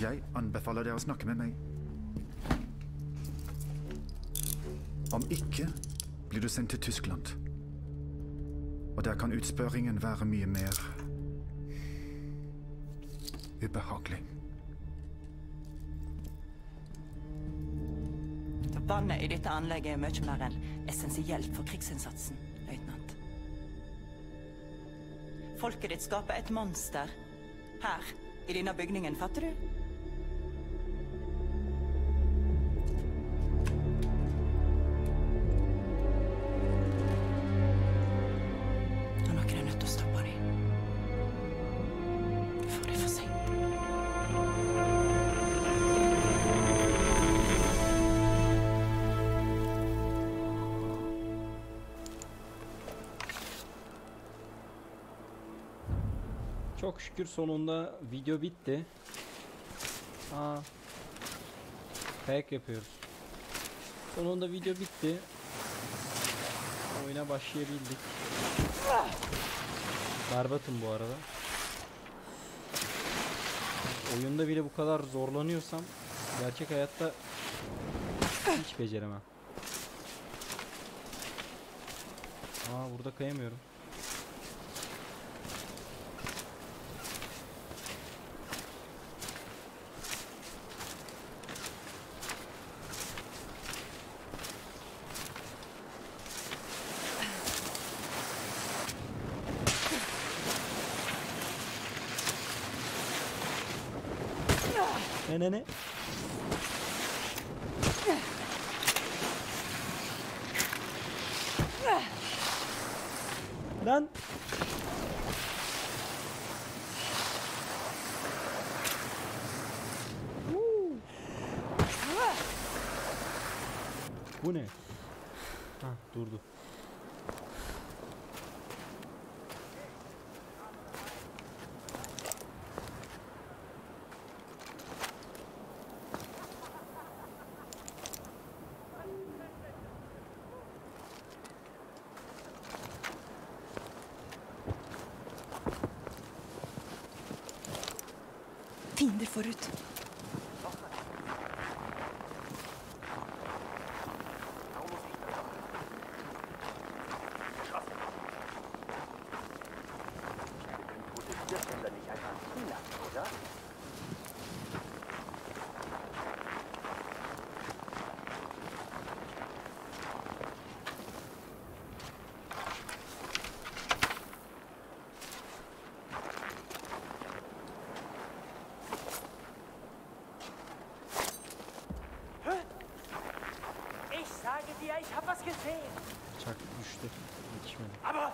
Jeg anbefaler deg å snakke med meg. Om ikke blir du sendt til Tyskland. Og der kan utspørringen være mye mer ubehagelig. Vannet i dette anlegget er mye mer enn essensielt for krigsinnsatsen, løytnant. Folket ditt skaper et monster. Her, i denne bygningen, fatter du? Og noen er nødt til å stoppe dem. Før det er for sent. Çok şükür sonunda video bitti. Kayak yapıyoruz. Sonunda video bitti. Oyuna başlayabildik. Berbatım bu arada. Oyunda bile bu kadar zorlanıyorsam gerçek hayatta hiç beceremem. Burada kayamıyorum. Ne? Lan. Bu ne? Durdu. Fiender forut. Ich hab was gesehen. Çak düştü. Yetişmedi. Aber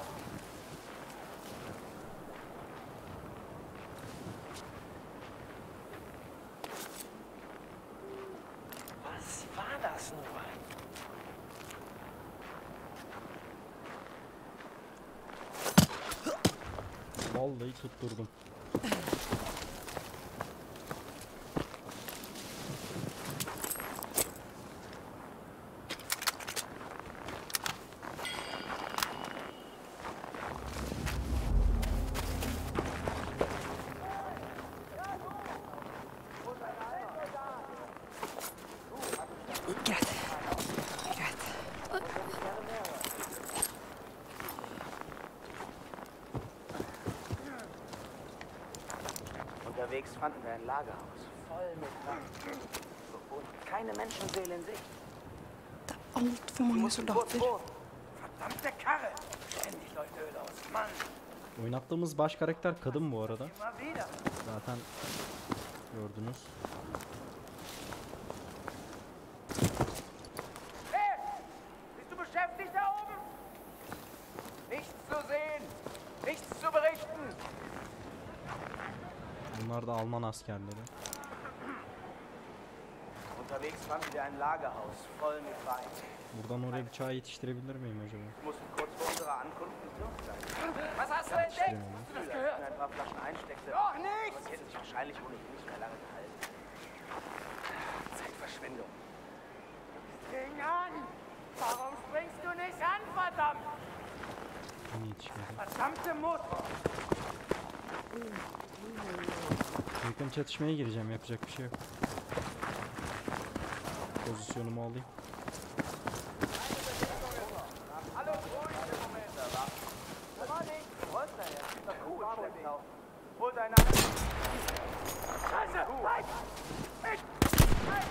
was war das nur? Vallahi tutturdum. Unterwegs fanden wir ein Lagerhaus, voll mit Waffen. Und keine Menschenseele in Sicht. Det er alt for mange soldater. Verdammte Karre! Ständig läuft Öl aus, Mann! Oynattığımız baş karakter kadın bu arada. Immer wieder. Zaten gördünüz. Hey! Bist du beschäftigt da oben? Nichts zu sehen! Nichts zu berichten! Bunlar da Alman askerleri. Unterwegs fanden wir ein Lagerhaus voll mit Wein. Buradan oraya bıçağı yetiştirebilir miyim acaba? Wir mussten kurz vor unserer Ankunft getürkt sein. Was hast du entdeckt? Hast du das gehört? Ein paar Flaschen einsteckte. Doch nichts! Aber sie hätten sich wahrscheinlich ohnehin nicht mehr lange gehalten. Zeitverschwendung. Spring an! Warum springst du nicht an, verdammt? Yetişmedi. Verdammte Motor! Büyük Yakın çatışmaya gireceğim, yapacak bir şey yok. Pozisyonumu alayım. Hallo, ruhig im Moment, wa? Aber nicht. Was denn jetzt? Ist doch gut, Vorlauf. Hol deine Hand. Scheiße! Halt! Ich! Halt!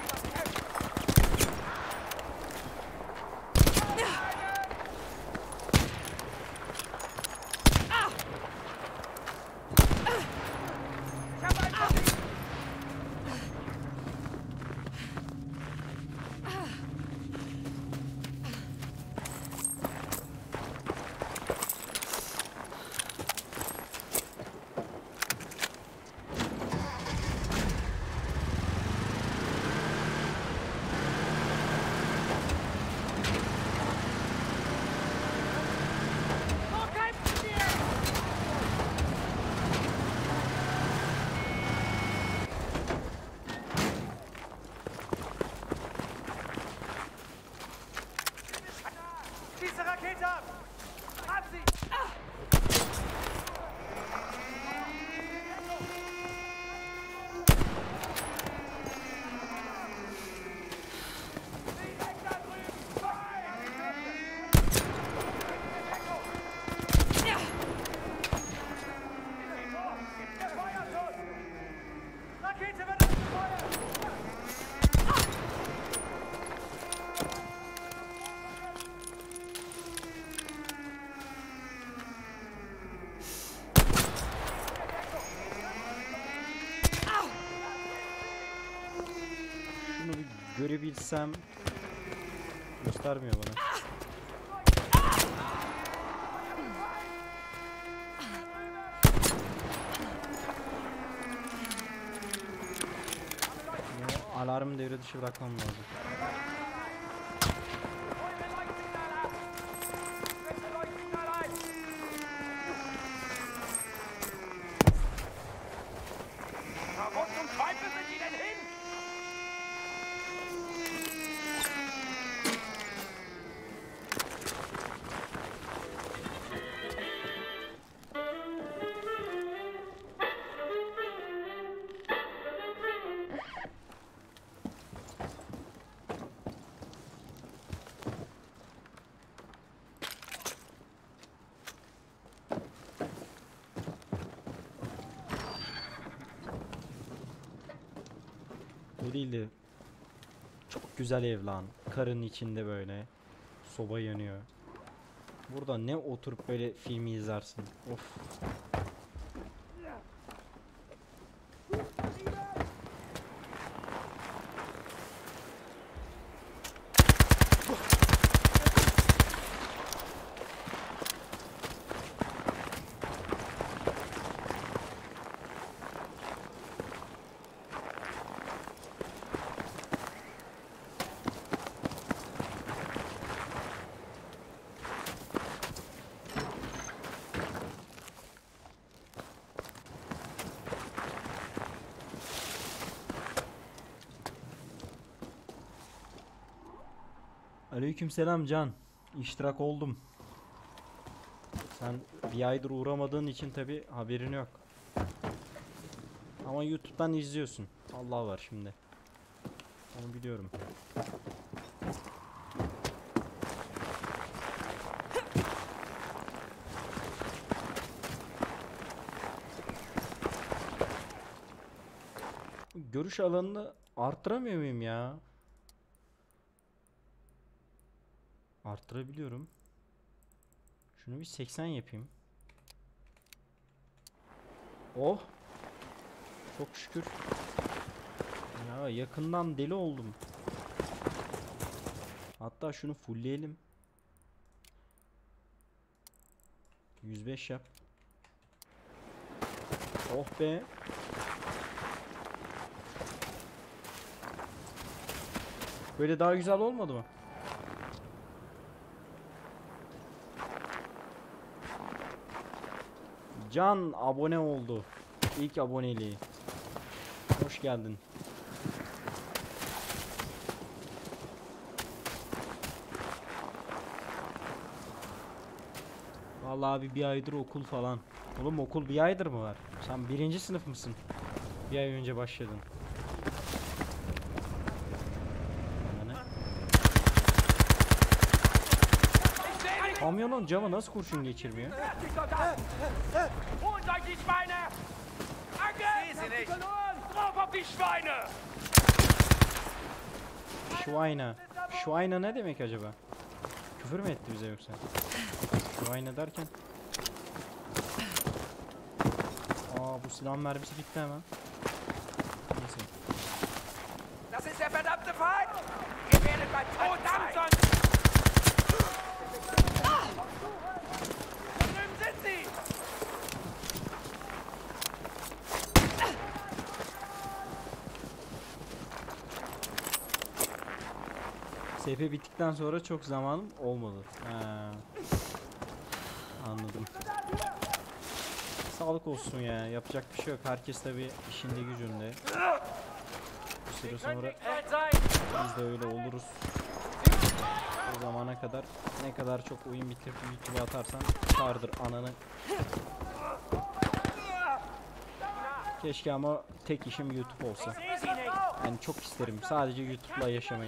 Ich hab einfach nicht. Schieße Rakete ab! Hab sie! Rakete wird abgefeuert! Şunu bir görebilsem. Göstermiyor bana. Ya, alarmı devre dışı bırakmam lazım. Wo zum Teufel sind die denn hin? Bu değildi. Çok güzel ev lan. Karın içinde böyle. Soba yanıyor. Burada ne oturup böyle filmi izlersin. Of. Aleykümselam Can. İştirak oldum. Sen bir aydır uğramadığın için tabi haberin yok. Ama YouTube'dan izliyorsun. Allah var şimdi. Onu biliyorum. Görüş alanını arttıramıyor muyum ya? Arttırabiliyorum. Şunu bir 80 yapayım. Oh. Çok şükür. Ya yakından deli oldum. Hatta şunu fullleyelim. 105 yap. Oh be. Böyle daha güzel olmadı mı? Can abone oldu. İlk aboneliği. Hoş geldin. Vallahi abi bir aydır okul falan. Oğlum okul bir aydır mı var? Sen birinci sınıf mısın? Bir ay önce başladın. Kamyonun camı nasıl kurşun geçirmiyor? Holt euch die Schweine! Angriff! Sie nicht! Drauf auf die Schweine! Şuayna. Şuayna ne demek acaba? Küfür mü etti bize yoksa? Şuayna derken. Aa, bu silahın mermisi bitti hemen. Neyse. Das ist der verdammte Feind! Ihr werdet mein Tod sein! Da drüben sind sie! SP bittikten sonra çok zamanım olmadı. Ha. Anladım. Sağlık olsun ya. Yapacak bir şey yok. Herkes tabi işinde gücünde. Bir süre sonra biz de öyle oluruz. O zamana kadar ne kadar çok oyun bitirip YouTube'a atarsan kardır ananı. Keşke ama tek işim YouTube olsa. Yani çok isterim sadece YouTube'la yaşamayı.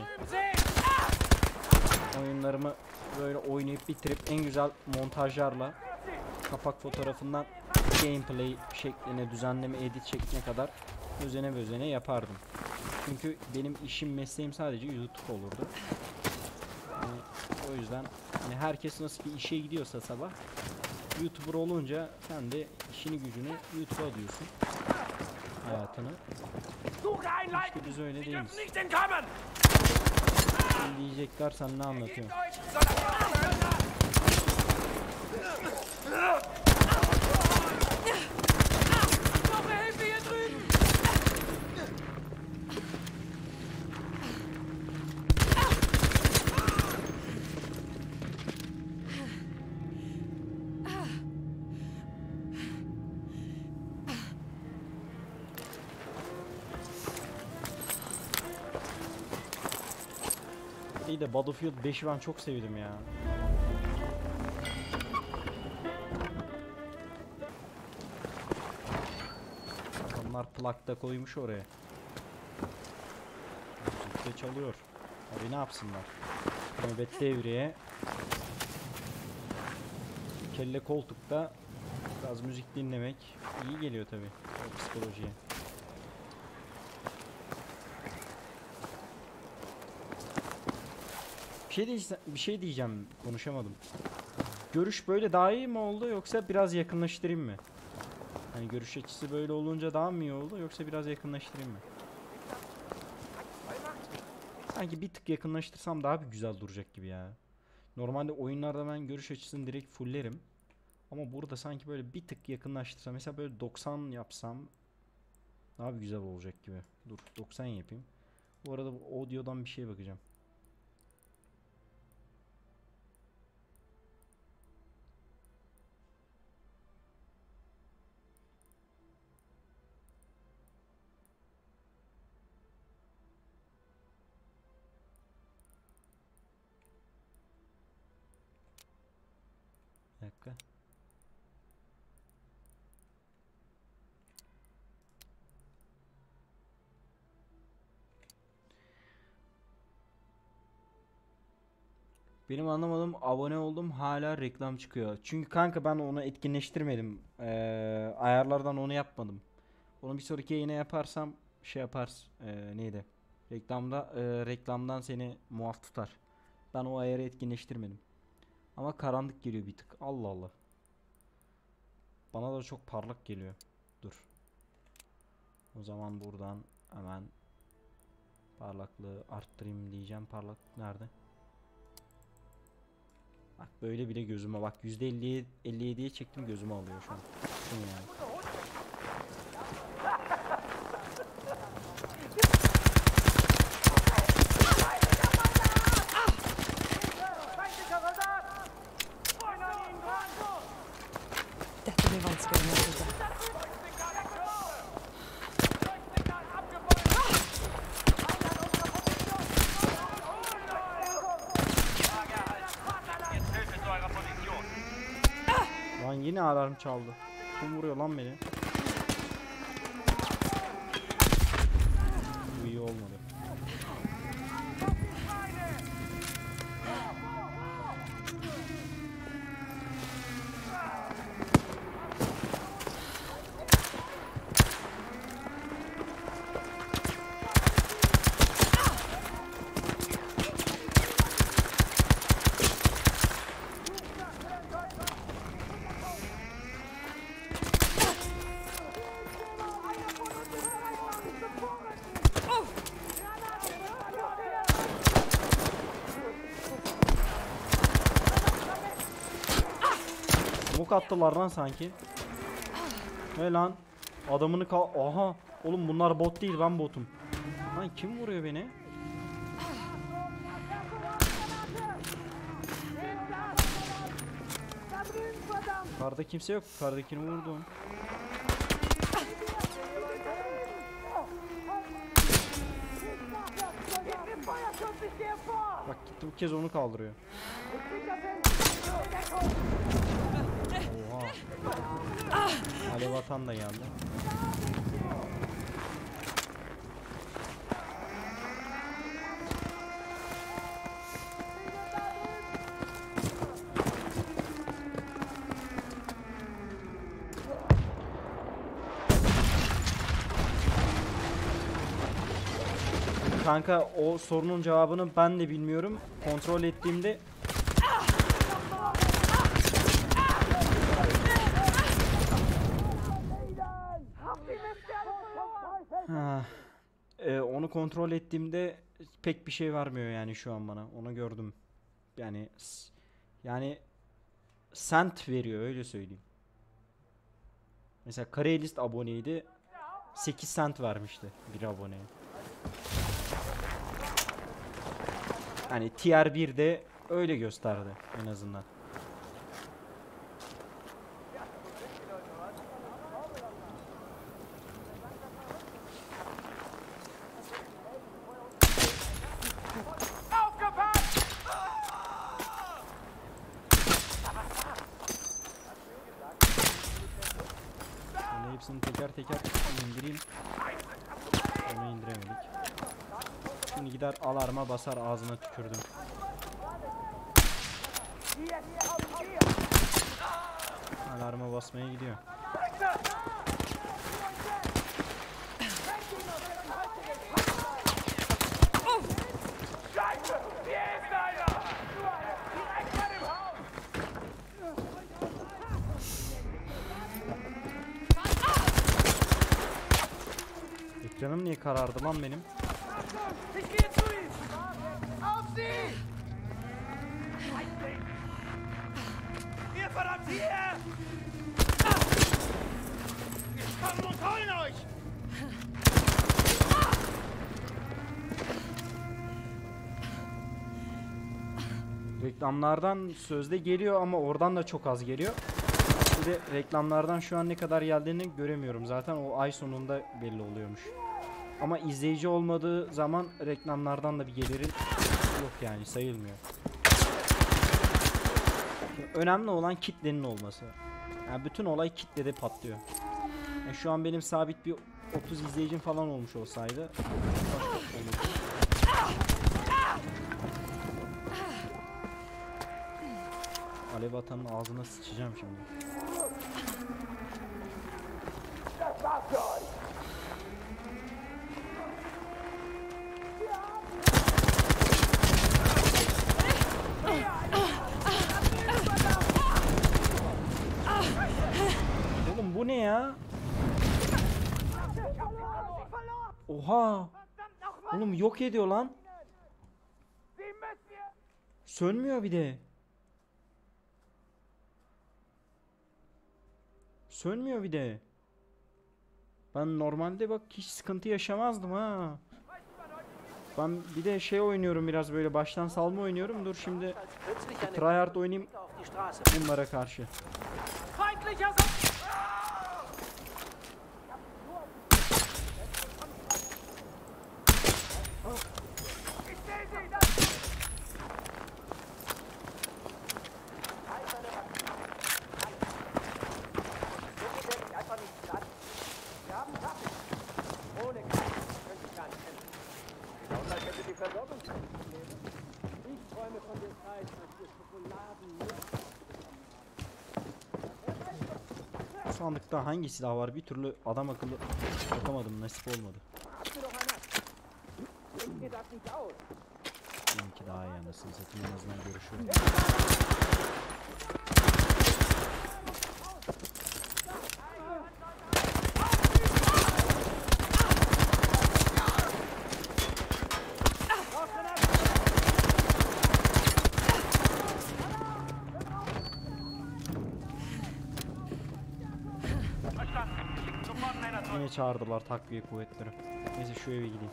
Oyunlarımı böyle oynayıp bitirip en güzel montajlarla kapak fotoğrafından gameplay şekline, düzenleme, edit şekline kadar özene yapardım. Çünkü benim işim, mesleğim sadece YouTube olurdu. Yani o yüzden hani herkes nasıl ki işe gidiyorsa sabah, YouTuber olunca sen de işini gücünü YouTube'a alıyorsun. Hayatını. İşte biz öyle değiliz. Diyecekler, sen ne anlatıyorsun? İyi de Battlefield 5'i ben çok sevdim ya. Adamlar plakta koymuş oraya. Müzik de çalıyor. Abi ne yapsınlar? Nöbet devreye. Kelle koltukta biraz müzik dinlemek iyi geliyor tabi o psikolojiye. Bir şey diyeceğim, konuşamadım. Görüş böyle daha iyi mi oldu yoksa biraz yakınlaştırayım mı? Hani görüş açısı böyle olunca daha mı iyi oldu yoksa biraz yakınlaştırayım mı? Sanki bir tık yakınlaştırsam daha bir güzel duracak gibi ya. Normalde oyunlarda ben görüş açısını direkt fullerim. Ama burada sanki böyle bir tık yakınlaştırsam, mesela böyle 90 yapsam daha bir güzel olacak gibi. Dur 90 yapayım. Bu arada bu audio'dan bir şeye bakacağım. Bir dakika. Benim anlamadığım, abone oldum hala reklam çıkıyor. Çünkü kanka ben onu etkinleştirmedim. Ayarlardan onu yapmadım. Onu bir sonraki yayına yaparsam şey yaparsın. Neydi? Reklamdan seni muaf tutar. Ben o ayarı etkinleştirmedim. Ama karanlık geliyor bir tık. Allah Allah. Bana da çok parlak geliyor. Dur. O zaman buradan hemen parlaklığı arttırayım diyeceğim. Parlaklık nerede? Bak böyle bile gözüme, bak %57'ye çektim, gözüme alıyor şu an. Şunu yani. Dette blir vanskelig å vite. Lan yine alarm çaldı. Kim vuruyor lan beni? iyi olmadı. Smoke attılar lan sanki. Ne lan? Adamını aha. Oğlum bunlar bot değil, ben botum. Lan kim vuruyor beni? Karda kimse yok. Kardakini vurdum. Bak gitti bu kez onu kaldırıyor. Oha. Alev atan da geldi. Kanka o sorunun cevabını ben de bilmiyorum. Kontrol ettiğimde onu kontrol ettiğimde pek bir şey vermiyor yani şu an bana. Onu gördüm. Yani cent veriyor, öyle söyleyeyim. Mesela Karelist aboneydi. 8 cent vermişti bir aboneye. Yani tier 1'de öyle gösterdi en azından. Onu hepsini teker teker indireyim. Onu indiremedik. Şimdi gider alarma basar, ağzına tükürdüm. Alarma basmaya gidiyor. Ekranım niye karardı lan benim? Reklamlardan sözde geliyor ama oradan da çok az geliyor. Bir de reklamlardan şu an ne kadar geldiğini göremiyorum. Zaten o ay sonunda belli oluyormuş. Ama izleyici olmadığı zaman reklamlardan da bir gelirin yok yani, sayılmıyor. Önemli olan kitlenin olması. Yani bütün olay kitlede patlıyor. Yani şu an benim sabit bir 30 izleyicim falan olmuş olsaydı Alev atanın ağzına sıçacağım şimdi. Oğlum bu ne ya? Oha! Oğlum yok ediyor lan. Sönmüyor bir de. Sönmüyor bir de. Ben normalde bak hiç sıkıntı yaşamazdım ha. Ben bir de şey oynuyorum, biraz böyle baştan salma oynuyorum. Dur şimdi tryhard oynayayım bunlara karşı. sandıkta hangi silah var bir türlü adam akıllı bakamadım, nasip olmadı. Hast du doch einer. Bringt dir das nicht aus. Benimki daha iyi anasını satayım, en azından görüşüyorum. Yine çağırdılar takviye kuvvetleri. Neyse şu eve gideyim.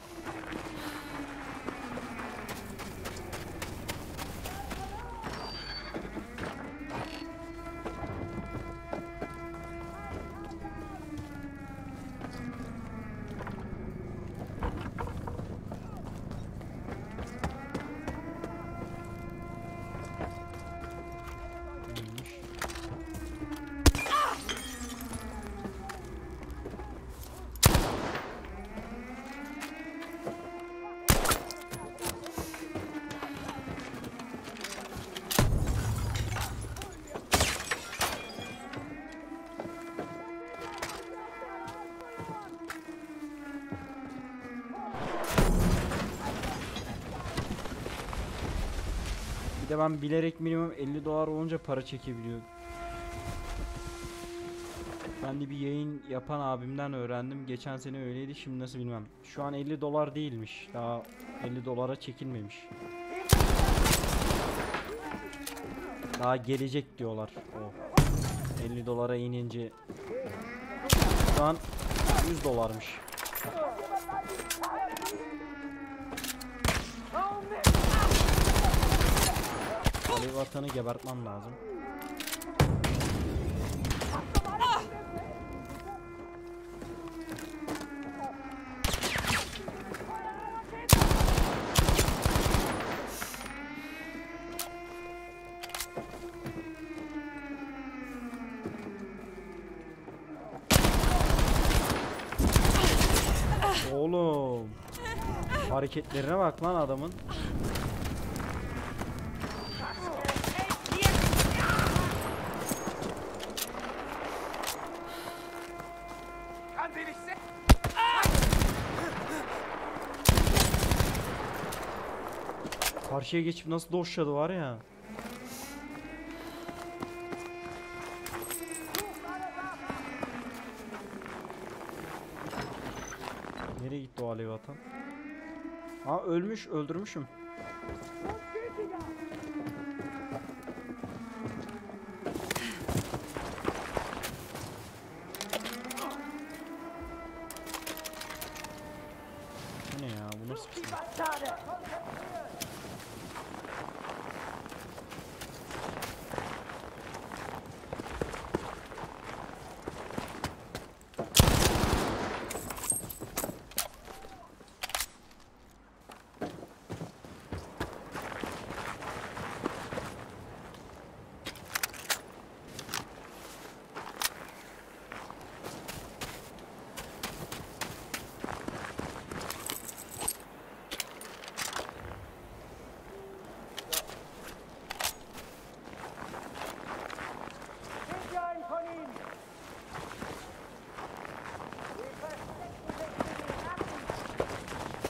Neymiş? Bir de ben bilerek minimum $50 olunca para çekebiliyorum. Ben de bir yayın yapan abimden öğrendim. Geçen sene öyleydi, şimdi nasıl bilmem. Şu an $50 değilmiş. Daha $50'a çekilmemiş. Daha gelecek diyorlar. O $50'a inince şu an $100'mış. Alev atanı gebertmem lazım. Oğlum, hareketlerine bak lan adamın. Kann sie nicht sehen. Karşıya geçip nasıl doşladı var ya. Nereye gitti o alev atan? Ha ölmüş, öldürmüşüm. Bu ne ya? Bu nasıl bir şey? Seht ihr einen von ihnen? Die verstecken sich in den Nacken.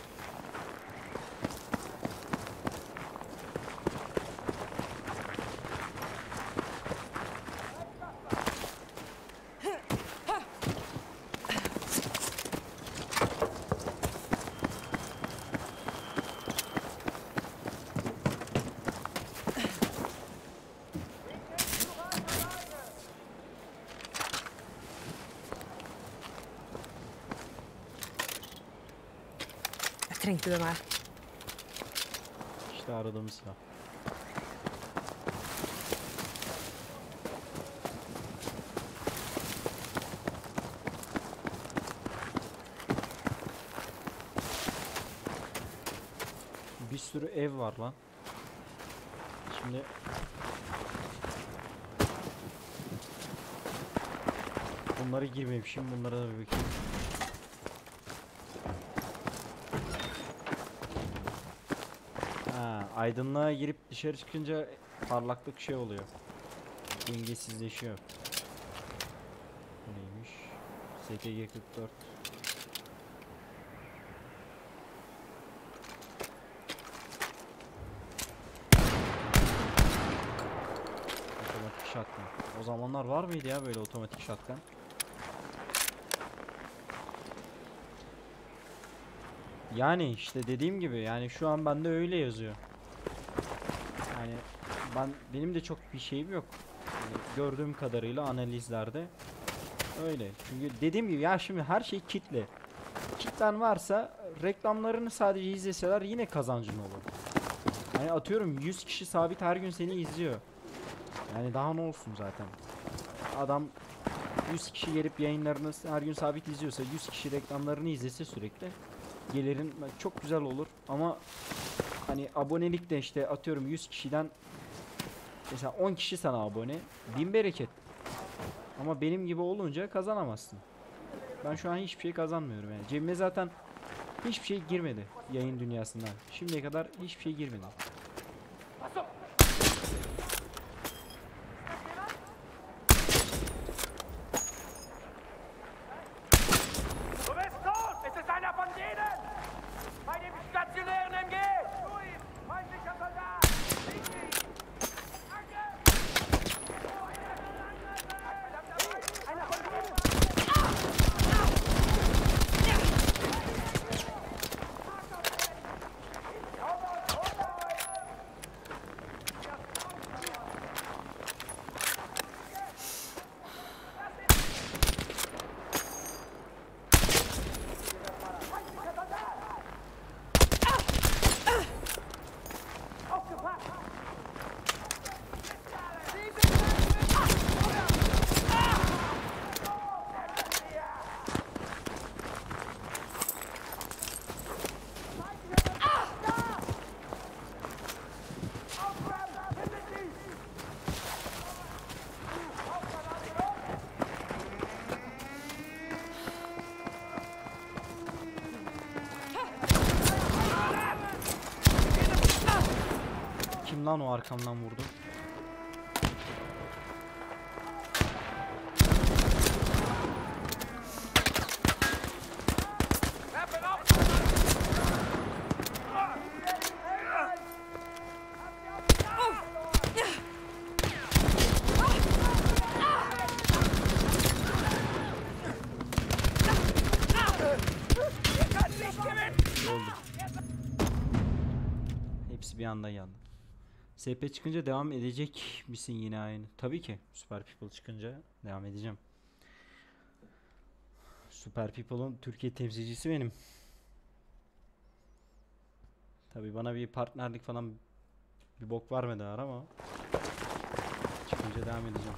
Drinken wir mal. İşte aradığımız silah. Bir sürü ev var lan. Şimdi bunlara girmemişim. Bunlara da bir bakayım. Ha, aydınlığa girip dışarı çıkınca parlaklık şey oluyor. Dengesizleşiyor. STG 44. Otomatik shotgun. O zamanlar var mıydı ya böyle otomatik shotgun? Yani işte dediğim gibi, yani şu an bende öyle yazıyor. Yani benim de çok bir şeyim yok. Yani gördüğüm kadarıyla analizlerde öyle. Çünkü dediğim gibi ya, şimdi her şey kitle. Kitlen varsa reklamlarını sadece izleseler yine kazancın olur. Yani atıyorum 100 kişi sabit her gün seni izliyor. Yani daha ne olsun zaten. Adam 100 kişi gelip yayınlarını her gün sabit izliyorsa, 100 kişi reklamlarını izlese sürekli, gelirin çok güzel olur. Ama hani abonelik de işte atıyorum 100 kişiden mesela 10 kişi sana abone, 1000 bereket. Ama benim gibi olunca kazanamazsın. Ben şu an hiçbir şey kazanmıyorum yani. Cebime zaten hiçbir şey girmedi yayın dünyasından. Şimdiye kadar hiçbir şey girmedi. Du bist tot! Es ist einer von denen! Bei dem stationären MG! Du ihn! Feindlicher Soldat! Sieg ihn! Danke! Einer von denen! Kim lan o arkamdan vurdu? Oldu. Hepsi bir anda geldi. SP çıkınca devam edecek misin yine aynı? Tabii ki. Super People çıkınca devam edeceğim. Super People'ın Türkiye temsilcisi benim. Tabii bana bir partnerlik falan bir bok vermediler ama çıkınca devam edeceğim.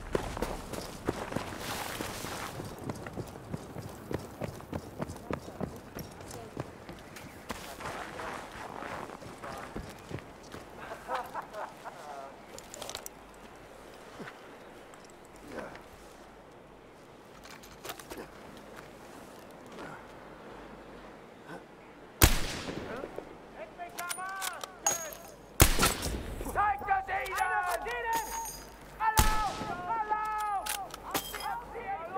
Zeig das ihnen! Einer von denen! Alarm! Alarm! Abziehen!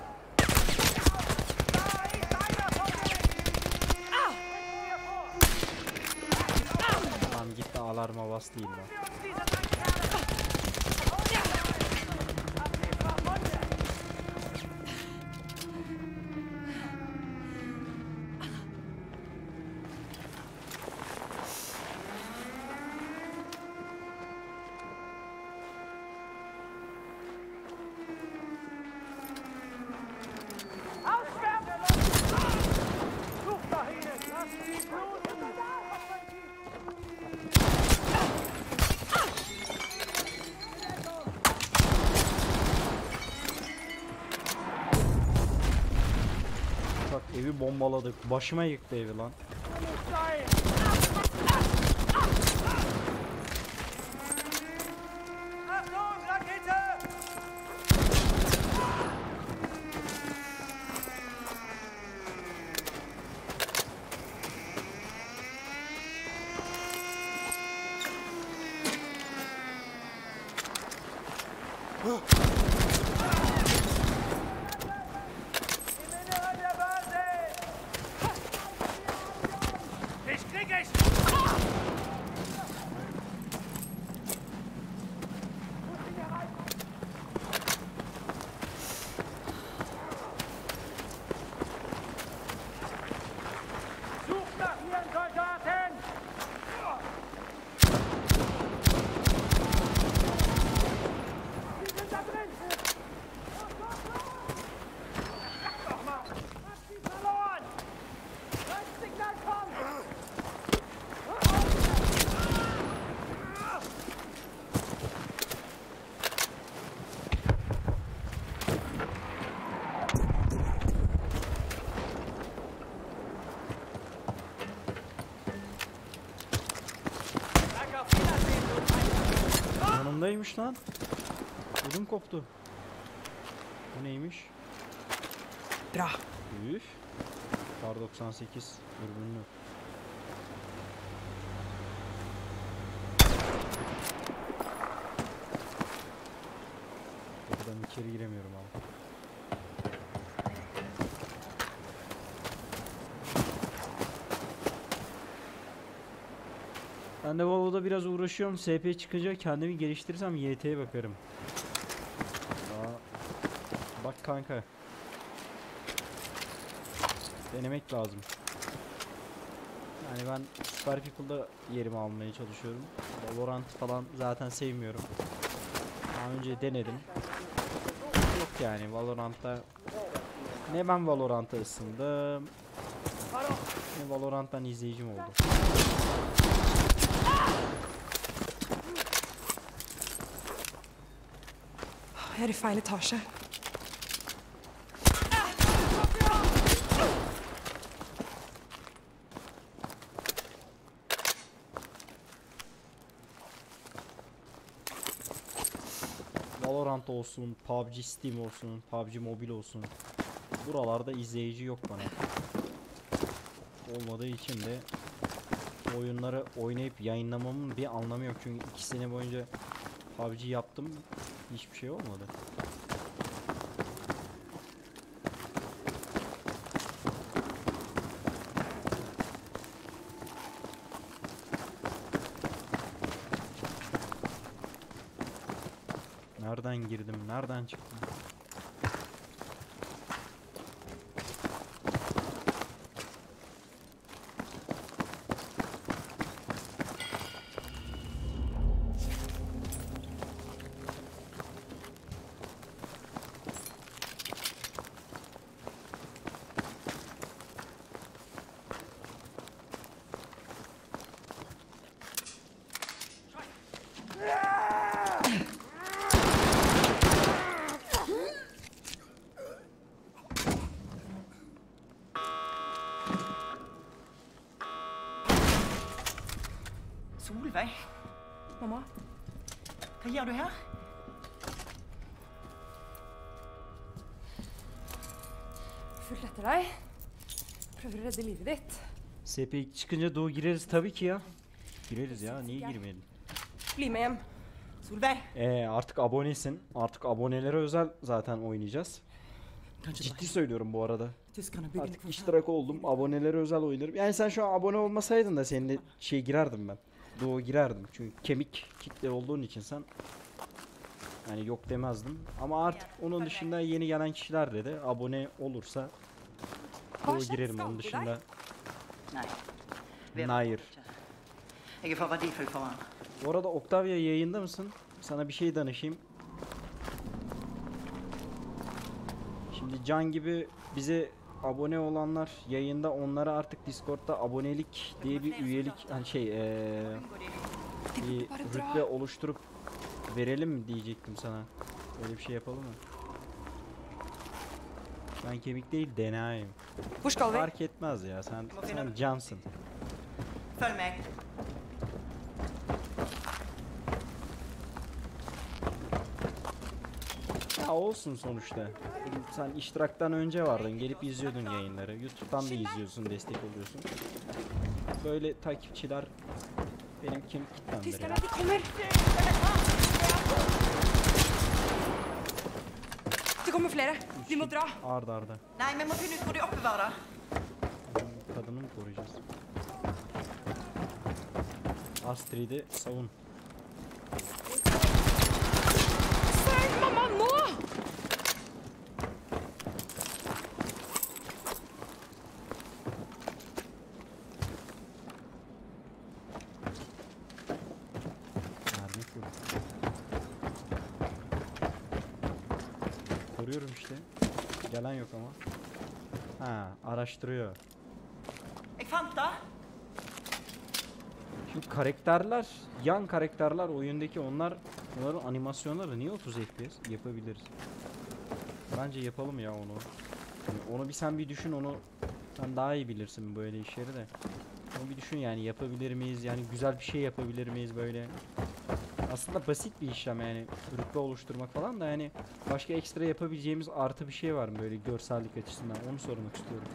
Da ist einer von denen! Tamam, gitti, alarma bastı illa. Diese Dreckkerle! Auswerfen! Such dahin! Lass die Blut! Bak, evi bombaladık. Başıma yıktı evi lan. Achtung, Rakete! varmış lan. Ödüm koptu. Bu neymiş? Bra. Üf. Kar 98 dürbünlü. Buradan içeri giremiyorum abi. Ben de Valo'da biraz uğraşıyorum. SP çıkınca kendimi geliştirirsem YT'ye bakarım. Aa, bak kanka. Denemek lazım. Yani ben Super People'da yerimi almaya çalışıyorum. Valorant falan zaten sevmiyorum. Daha önce denedim. Yok yani Valorant'ta ne ben Valorant'a ısındım ne Valorant'tan izleyicim oldu. Jeg er i feil etasje. Valorant olsun, PUBG Steam olsun, PUBG Mobile olsun. Buralarda izleyici yok bana. Olmadığı için de oyunları oynayıp yayınlamamın bir anlamı yok. Çünkü 2 sene boyunca PUBG yaptım. Hiçbir şey olmadı. Nereden girdim? Nereden çıktım? Solveig, Mamma, hva gjør du her? fulgt etter deg. Prøver å redde livet ditt. SP çıkınca Doğu gireriz tabii ki ya. Gireriz ya, niye girmeyelim? Bli med hjem. Solveig, Artık abonesin. Artık abonelere özel zaten oynayacağız. kanskje Ciddi söylüyorum bu arada. tyskerne bygger Artık iştirak oldum. Abonelere özel oynarım. Yani sen şu an abone olmasaydın da seninle girerdim ben. Doğu girerdim. Çünkü kemik kitle olduğun için sen yani yok demezdim. Ama artık onun dışında yeni gelen kişilerle de abone olursa Doğu girerim. Onun dışında Nei. hayır. Jeg er for verdifull for han. Bu arada Octavia yayında mısın? Sana bir şey danışayım. Şimdi Can gibi bize abone olanlar yayında, onlara artık Discord'da abonelik diye bir üyelik hani bir rütbe oluşturup verelim mi diyecektim sana. Öyle bir şey yapalım mı? Ben kemik değil deneyim. Hvor skal vi? Fark etmez ya, sen Cansın. Følg meg. Ya olsun sonuçta. Sen iştiraktan önce vardın, gelip izliyordun yayınları. YouTube'dan da izliyorsun, destek oluyorsun. Böyle takipçiler benim kemik kitlemdir ya. Tyskerne, de kommer! Det kommer flere. Vi må dra. Arda arda. Nei, vi må finne ut hvor de oppbevarer det. Kadını mı koruyacağız? Astrid'i savun. Svein, mamma, nå! Mermi kur. Koruyorum işte. Gelen yok ama. Ha, araştırıyor. Jeg fant det. Şimdi karakterler, yan karakterler oyundaki onların animasyonları niye 30 FPS yapabiliriz? Bence yapalım ya onu. Yani onu sen bir düşün, onu sen daha iyi bilirsin böyle işleri de. Onu bir düşün yani, yapabilir miyiz? Yani güzel bir şey yapabilir miyiz böyle? Aslında basit bir işlem yani rütbe oluşturmak falan da yani başka ekstra yapabileceğimiz artı bir şey var mı böyle görsellik açısından onu sormak istiyorum.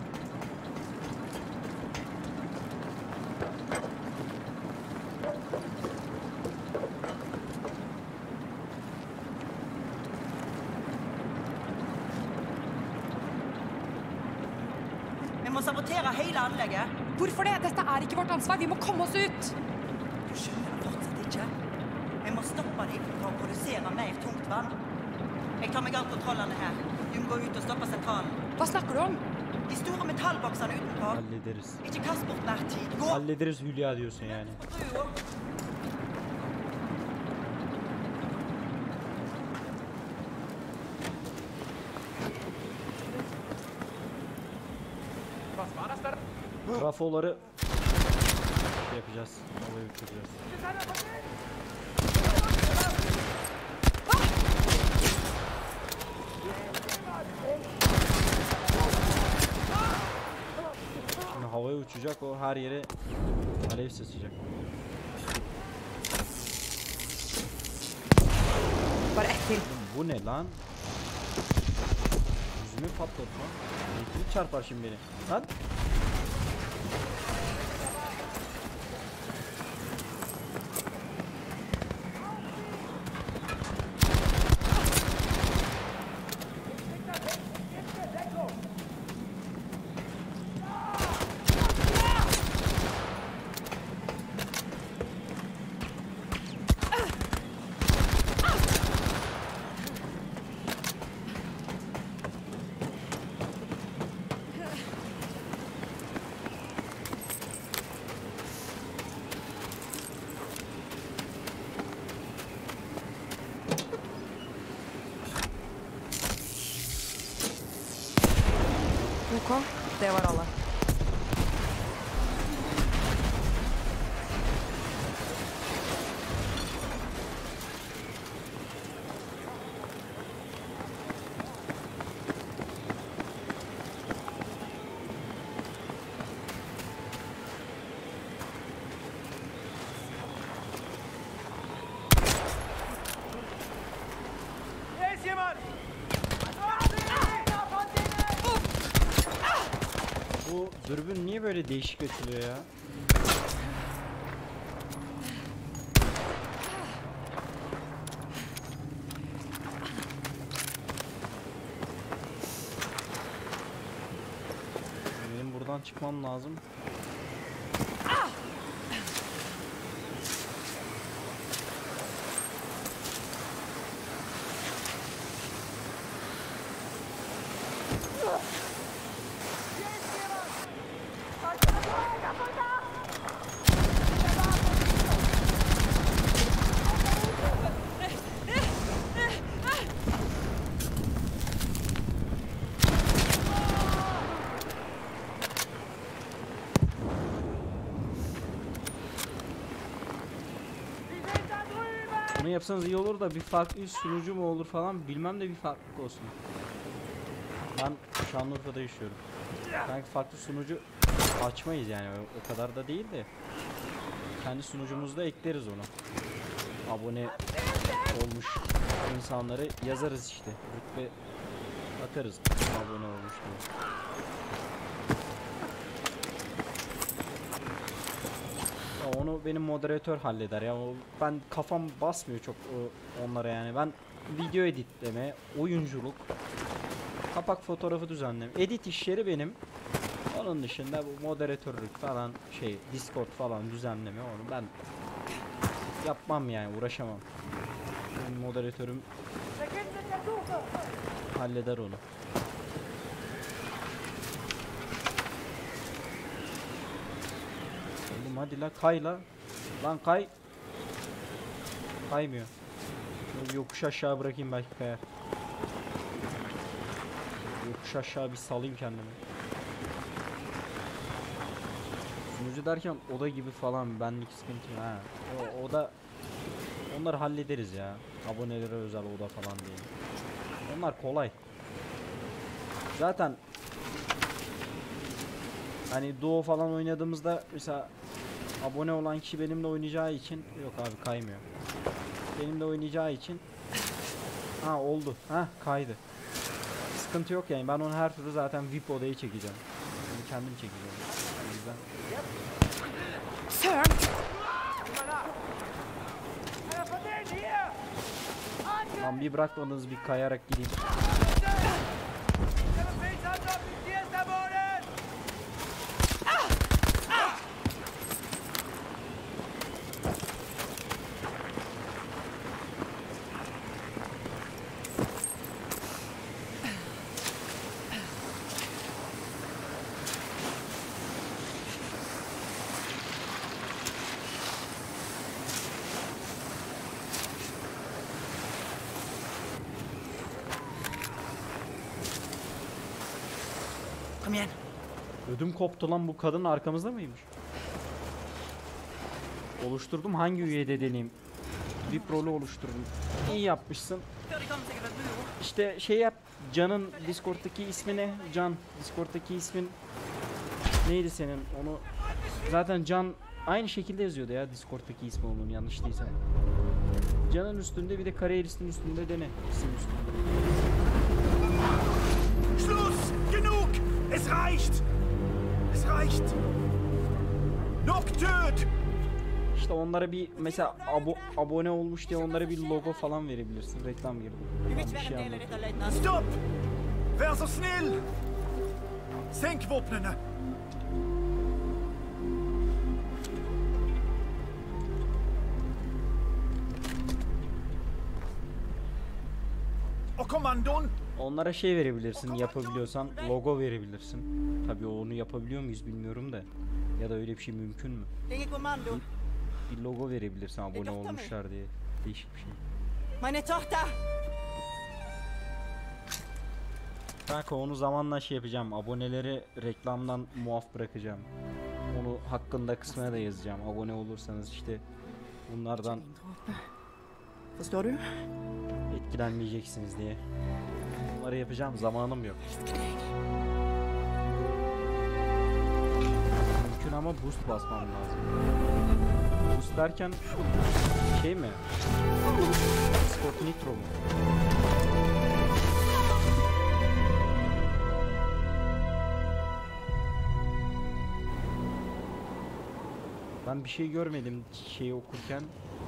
Vi må sabotere hele anlegget. Hvorfor det? Dette er ikke vårt ansvar. Vi må komme oss ut! Du skjønner det fortsatt ikke. Vi må stoppe dem fra å produsere mer tungt vann. Jeg tar meg av kontrollene her. Du må gå ut og stoppe sentralen. Hva snakker du om? De store metallboksene utenfor. Hallederiz. Ikke kast bort mer tid. Gå! Hallederiz Hülya diyorsun yani. På brua. Was war das da? Trafoları şey yapacağız. Havaya uçuracağız. Ist einer von denen? Şimdi havaya uçacak o her yere alev saçacak. Bare ett til. Oğlum bu ne lan? Yüzümü patladı lan. Elektrik çarpar şimdi beni. Lan. OK, det var alle. Hier ist jemand! Bu dürbün niye böyle değişik açılıyor ya? Benim buradan çıkmam lazım. Bunu yapsanız iyi olur da bir farklı sunucu mu olur falan bilmem de bir farklılık olsun. Ben Şanlıurfa'da yaşıyorum. Sanki farklı sunucu açmayız yani o kadar da değil de. Kendi sunucumuzda ekleriz onu. Abone olmuş insanları yazarız işte. Rütbe atarız abone olmuş diye. Ya onu benim moderatör halleder ya. Ben kafam basmıyor çok onlara yani. Ben video editleme, oyunculuk, kapak fotoğrafı düzenleme, edit işleri benim. Onun dışında bu moderatörlük falan şey, Discord falan düzenleme onu ben yapmam yani, uğraşamam. Benim moderatörüm halleder onu. Oğlum hadi la kay la. Lan kay. Kaymıyor. Şöyle yokuş aşağı bırakayım belki kayar. Yokuş aşağı bir salayım kendimi. Sunucu derken oda gibi falan benlik sıkıntı ha. Oda onları hallederiz ya. Abonelere özel oda falan diye. Onlar kolay. Zaten hani Duo falan oynadığımızda mesela abone olan kişi benimle oynayacağı için yok abi kaymıyor. benimle oynayacağı için. Ha oldu. Ha kaydı. Sıkıntı yok yani. Ben onu her türlü zaten VIP odaya çekeceğim. Onu kendim çekeceğim. O yüzden. Sir! Einer von denen hier! Lan bir bırakmadınız bir kayarak gideyim. Der Befehlshaber ist am Boden! Kom igen. Ödüm koptu lan, bu kadın arkamızda mıymış? Oluşturdum, hangi üyede deneyim? VIP rolü oluşturdum. İyi yapmışsın. Før de kommer sikkert et bur. İşte şey yap. Can'ın Discord'daki ismi ne? Can. Discord'daki ismin neydi senin? Onu zaten Can aynı şekilde yazıyordu ya Discord'daki ismi onun, yanlış değilsem. Can'ın üstünde bir de kariyeristin üstünde dene. İsim üstünde. Schluss! Genug! Es reicht! Es reicht! Nocturne! İşte onlara bir mesela abone olmuş diye onlara bir logo falan verebilirsin. Reklam girdi. Du vil Tamam, ikke bir være şey en del av anladım. dette, løytnant. Stopp! Vær så snill! Senk våpnene! Og kommandoen! Onlara şey verebilirsin, yapabiliyorsan logo verebilirsin. Tabii onu yapabiliyor muyuz bilmiyorum da. Ya da öyle bir şey mümkün mü? Det er ingen kommando. Bir logo verebilirsin abone olmuşlar diye. Değişik bir şey. Meine Tochter! Kanka onu zamanla şey yapacağım. Aboneleri reklamdan muaf bırakacağım. Onu hakkında kısmına da yazacağım. Abone olursanız işte bunlardan Forstår du? etkilenmeyeceksiniz diye. Bunları yapacağım, zamanım yok. Mümkün ama boost basmam lazım. Boost derken şey mi? Discord Nitro mu? Ben bir şey görmedim şeyi okurken.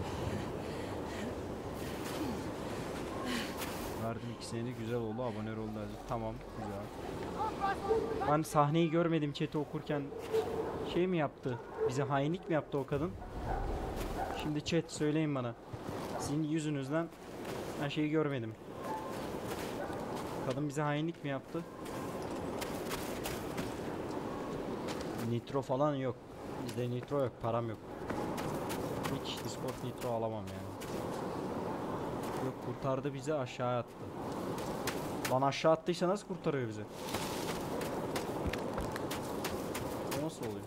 Verdim ikisine de, güzel oldu, abone oldu. Tamam, güzel. Ben sahneyi görmedim chat'i okurken. Şey mi yaptı? Bize hainlik mi yaptı o kadın? Şimdi chat söyleyin bana. Sizin yüzünüzden ben şeyi görmedim. Kadın bize hainlik mi yaptı? Nitro falan yok. Bizde nitro yok, param yok. Hiç Discord nitro alamam yani. Yok, kurtardı bizi, aşağı attı. Lan aşağı attıysa nasıl kurtarıyor bizi? O nasıl oluyor?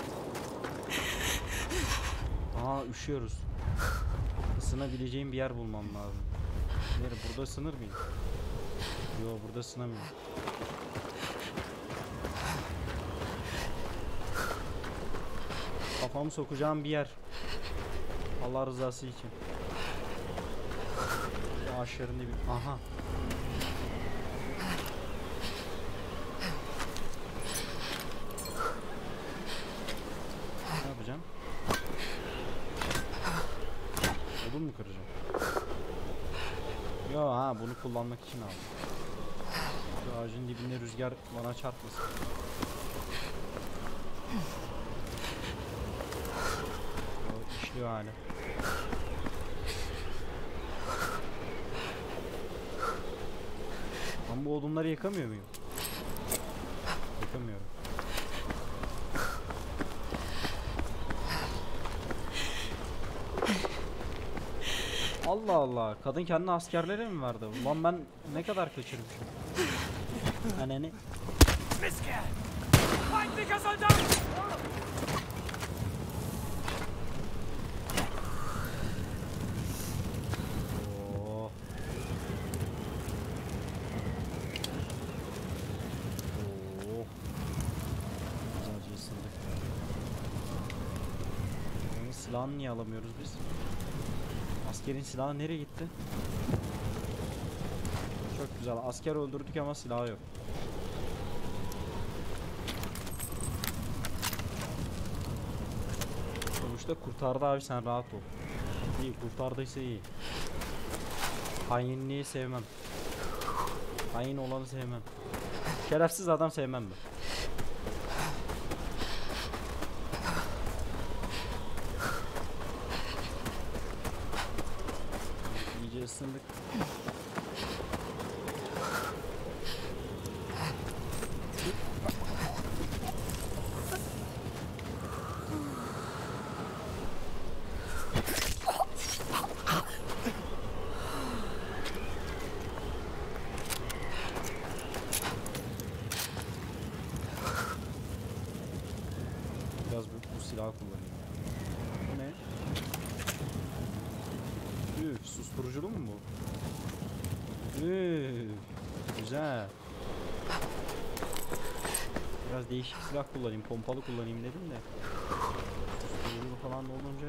Aa, üşüyoruz. Isınabileceğim bir yer bulmam lazım. Nere, burada ısınır mıyım? Yo, burada ısınamıyorum. Kafamı sokacağım bir yer. Allah rızası için. Ağaçların dibi. Aha. Ne yapacağım? Odun mu kıracağım? Yo, ha, bunu kullanmak için aldım. Şu ağacın dibinde rüzgar bana çarpmasın. O işliyor hala. Ben bu odunları yakamıyor muyum? Yakamıyorum. Allah Allah. Kadın kendine askerlere mi verdi? Ulan ben ne kadar kaçırmışım. Anne. Mistkerl! Feindlicher Soldat! Oo. Oo. Güzelce ısındık. Silahını niye alamıyoruz biz? Askerin silahı nereye gitti? Çok güzel. Asker öldürdük ama silahı yok. Sonuçta kurtardı abi, sen rahat ol. İyi kurtardıysa iyi. Hainliği sevmem. Hain olanı sevmem. Şerefsiz adam sevmem ben. İyice ısındık. Biraz bu silahı kullanayım. Bu ne? Üf, susturuculu mu bu? Üf, güzel. Biraz değişik silah kullanayım, pompalı kullanayım dedim de. Susturuculu falan olunca.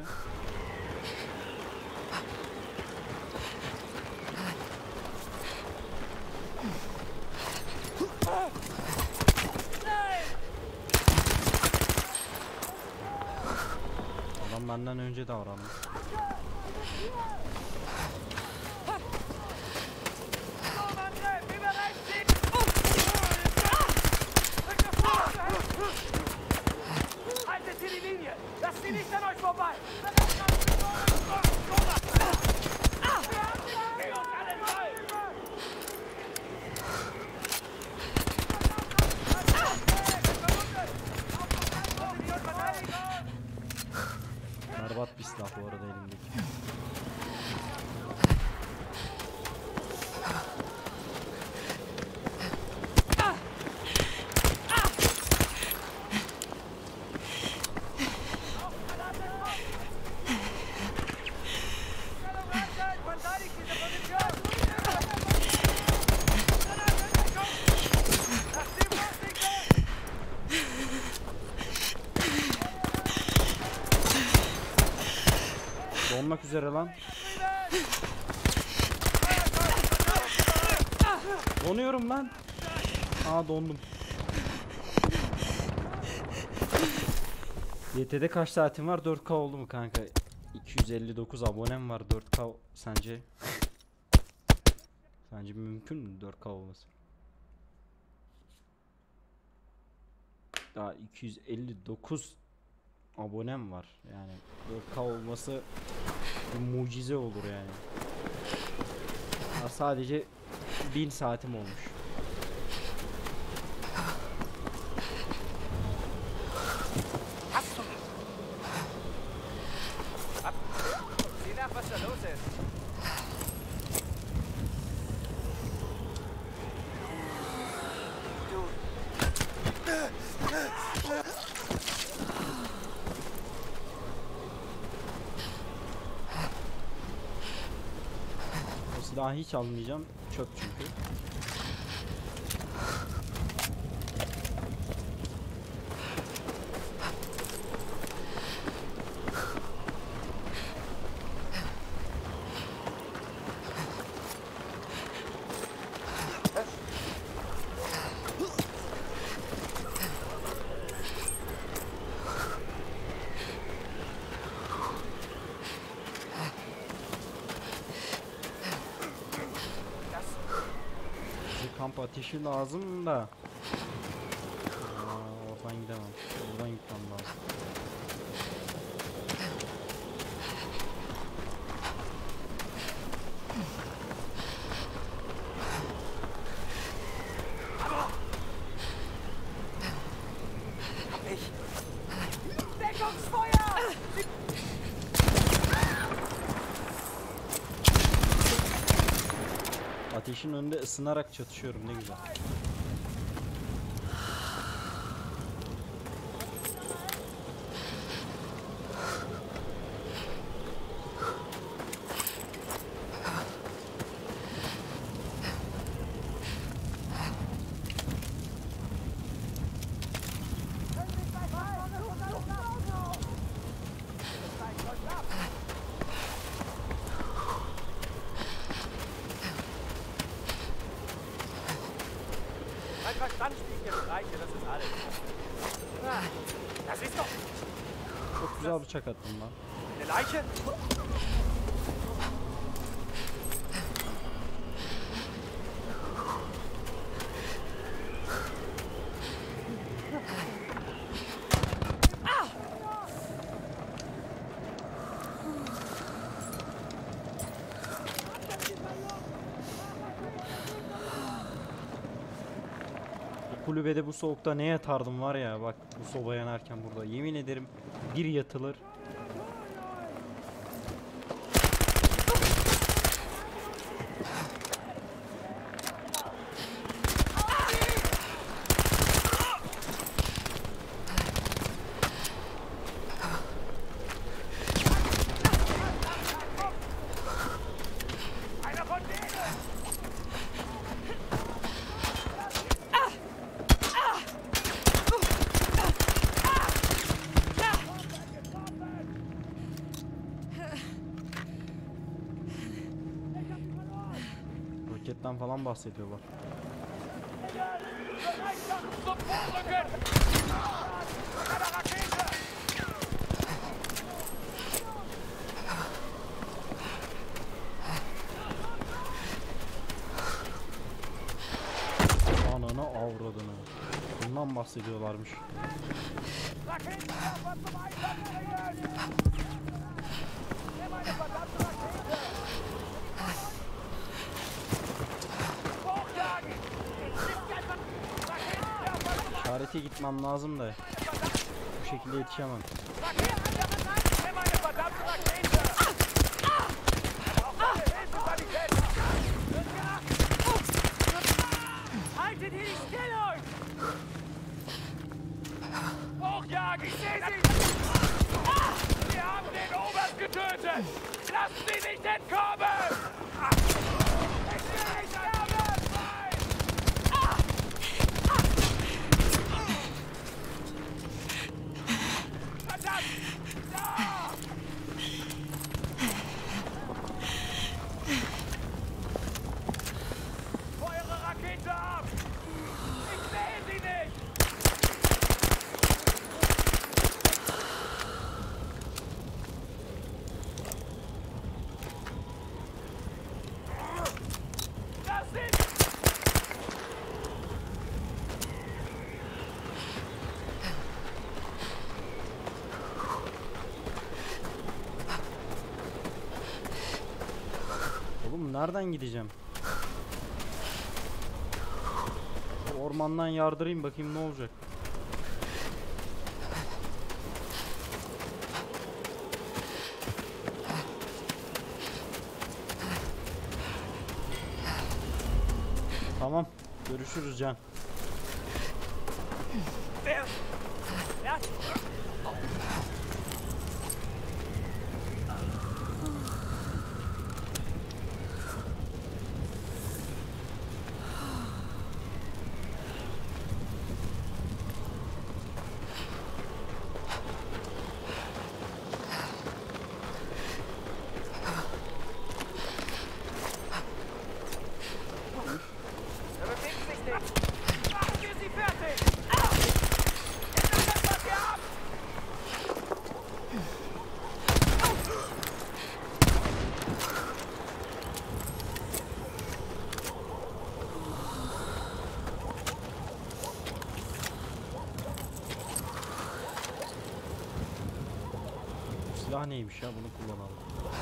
Adam benden önce davrandı. Haltet hier die Linie! Lasst sie nicht an euch vorbei! Berbat bir silah bu arada elimdeki. Verteidigt diese Position! Lasst sie bloß nicht weg! Donmak üzere lan. Donuyorum lan. Aa, dondum. YT'de kaç saatim var? 4K oldu mu kanka? 259 abonem var. 4K sence? Sence mümkün mü 4K olması? Daha 259 abonem var. Yani 4K olması bir mucize olur yani. Ya sadece 1000 saatim olmuş. Sieh nach, was da los ist! O silahı hiç almayacağım. Çöp çünkü. Bize kamp ateşi lazım da. Aa, oradan gidemem. Buradan gitmem lazım. Deckungsfeuer! Ateşin önünde ısınarak çatışıyorum, ne güzel. Das ist doch Çok güzel bıçak attım lan. eine Leiche. Kulübede bu soğukta ne yatardım var ya, bak bu soba yanarken burada. Yemin ederim bir yatılır. Einer von denen! Roketten falan bahsediyorlar. Bereitschaft zum Vorrücken! Mit einer Rakete! Ananı avradını. Bundan bahsediyorlarmış. Raketenwerfer zum Einsatz bringen! Nimm eine verdammte Rakete! Hochjagen! Raketenwerfer zum İşarete gitmem lazım da bu şekilde yetişemem. Raketenwerfer! Nimm eine verdammte Rakete! Er braucht meine Hilfe, Sanitäter! Haltet hier die Stellung! Hochjagen! Ich sehe sie! Wir haben den Oberst getötet! Lasst sie nicht entkommen! Ich will sterben! Nein! Verdammt! Da! Feuere Rakete ab! Ich sehe sie nicht! Das sind... Oğlum nereden gideceğim? Bu ormandan yardırayım bakayım ne olacak. Tamam. Görüşürüz Can. Ja? Er bewegt sich nicht! Machen wir sie fertig! Jetzt was wir ab! Silah neymiş ya, bunu kullanalım.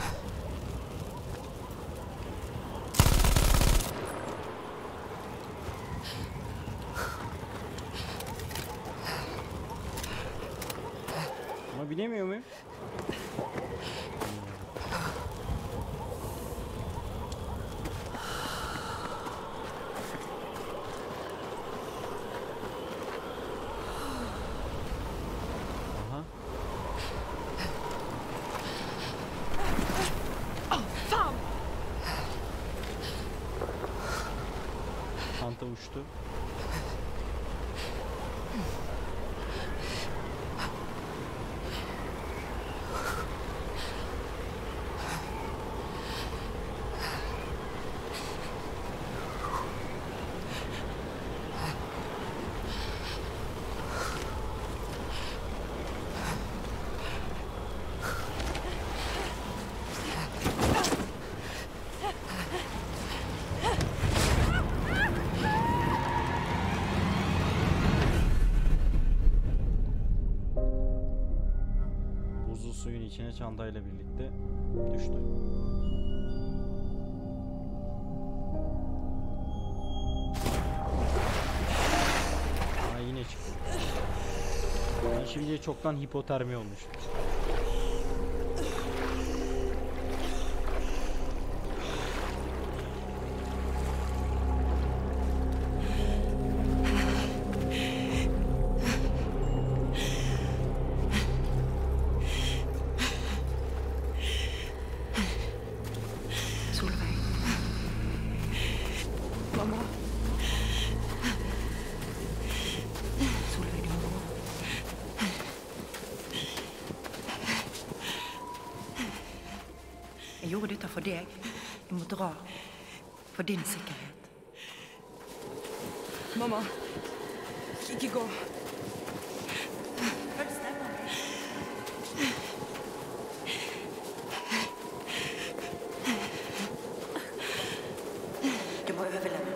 Buna binemiyor muyum? Aha. Çanta uçtu. suyun içine çantayla birlikte düştü. Aa, yine çıktı. Yani şimdi çoktan hipotermi olmuş. Mamma. Solveig, du må gå. Jeg gjorde dette for deg. Jeg må dra. For din sikkerhet. Mamma. Ikke gå. Følg stemmen min. Du må overleve.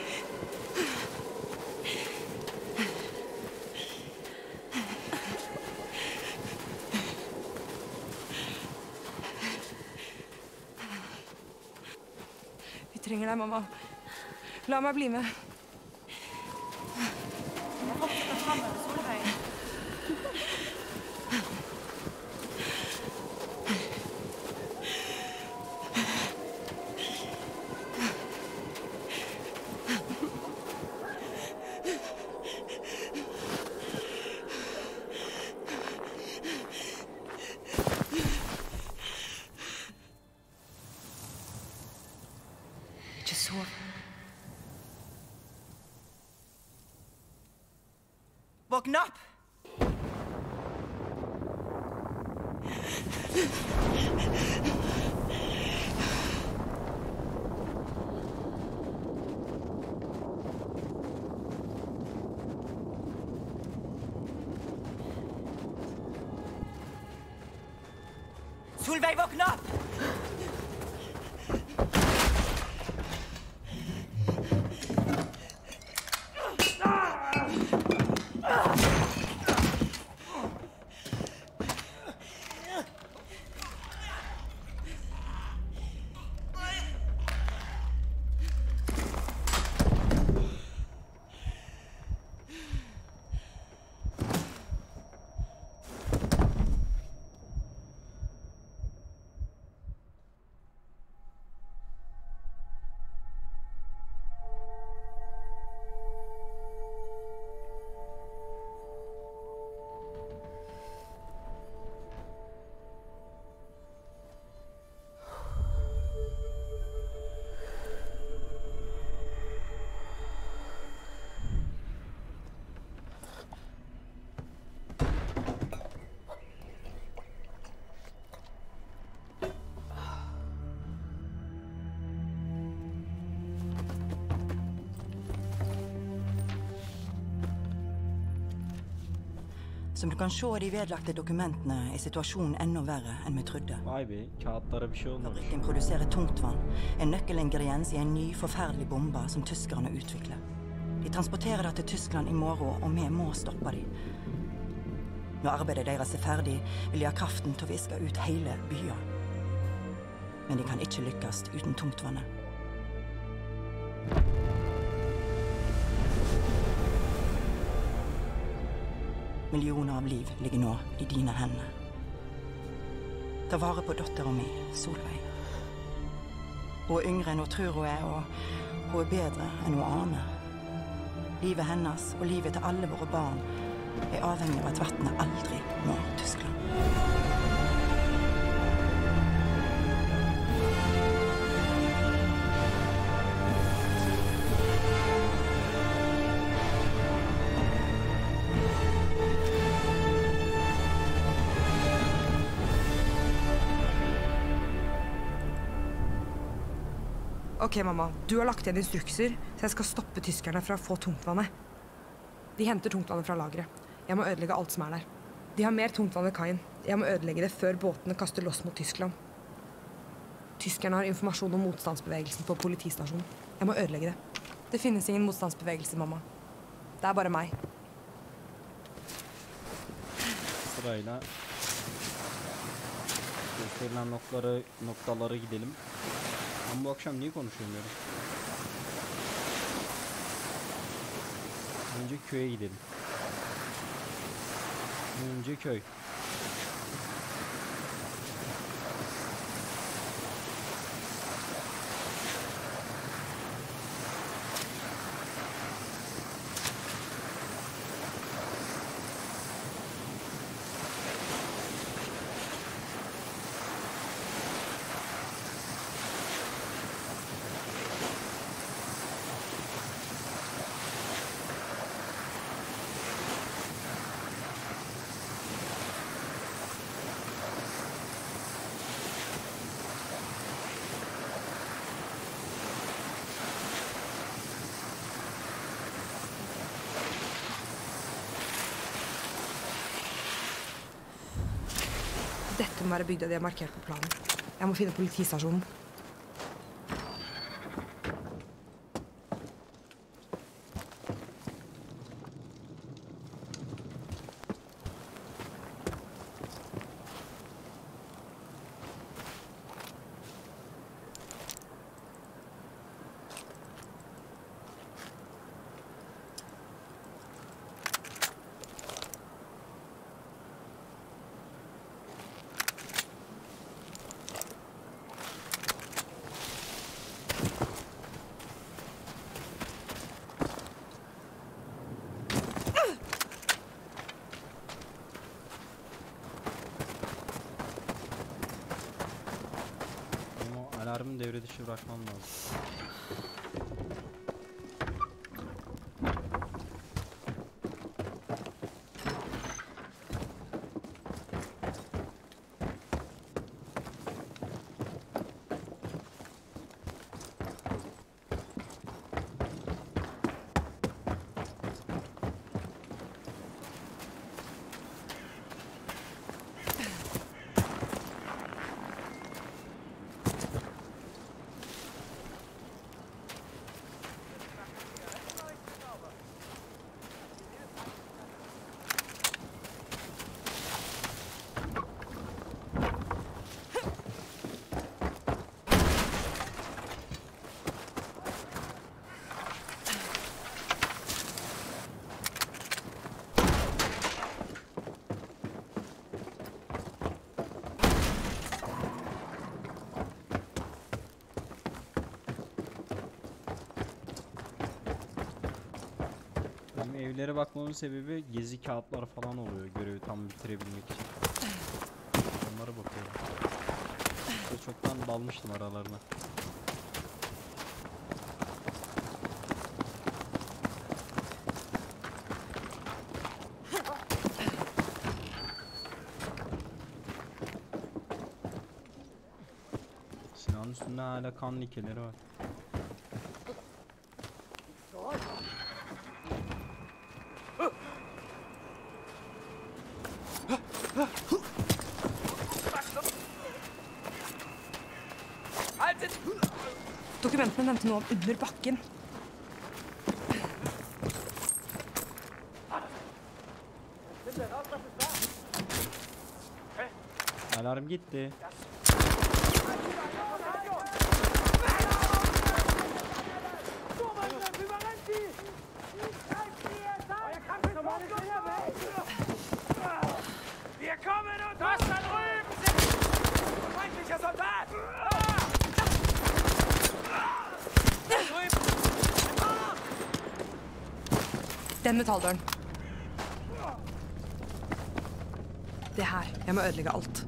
Vi trenger deg, mamma. La meg bli med. Du må fortsette fremover, Solveig. Ikke sov. Våkn opp! Solveig, våkn opp! Som du kan se i de vedlagte dokumentene, er situasjonen enda verre enn vi trodde. Vay be, kağıtlara bir şey olmamış. Fabrikken produserer tungtvann, en nøkkelingrediens i en ny, forferdelig bombe som tyskerne utvikler. De transporterer det til Tyskland i morgen, og vi må stoppe dem. Når arbeidet deres er ferdig, vil de ha kraften til å viske ut hele byer. Men de kan ikke lykkes uten tungtvannet. Millioner av liv ligger nå i dine hender. Ta vare på datteren min, Solveig. Hun er yngre enn hun tror hun er, og hun er bedre enn hun aner. Livet hennes og livet til alle våre barn er avhengig av at vannet aldri når Tyskland. Ok, mamma. Du har lagt igjen instrukser, så jeg skal stoppe tyskerne fra å få tungtvannet. De henter tungtvannet fra lageret. Jeg må ødelegge alt som er der. De har mer tungtvann ved kaien. Jeg må ødelegge det før båtene kaster loss mot Tyskland. Tyskerne har informasjon om motstandsbevegelsen på politistasjonen. Jeg må ødelegge det. Det finnes ingen motstandsbevegelse, mamma. Det er bare meg. Sırayla Gösterilen noktalara gidelim. Ben bu akşam niye konuşamıyorum? Önce köye gidelim. Önce köy. Dette må være bygda de har markert på planen. Jeg må finne politistasjonen. Alarmı devre dışı bırakmam lazım. Evlere bakmamın sebebi gezi kağıtlar falan oluyor görevi tam bitirebilmek için. Onlara bakıyorum. Çoktan dalmıştım aralarına. Silahın üstünde hala kan lekeleri var. Dokumentene nevnte noe om under bakken. Alarm gitti. Wir kommen und das da drüben sind feindlicher Soldat! Den metalldøren. Det her. Jeg må ødelegge alt.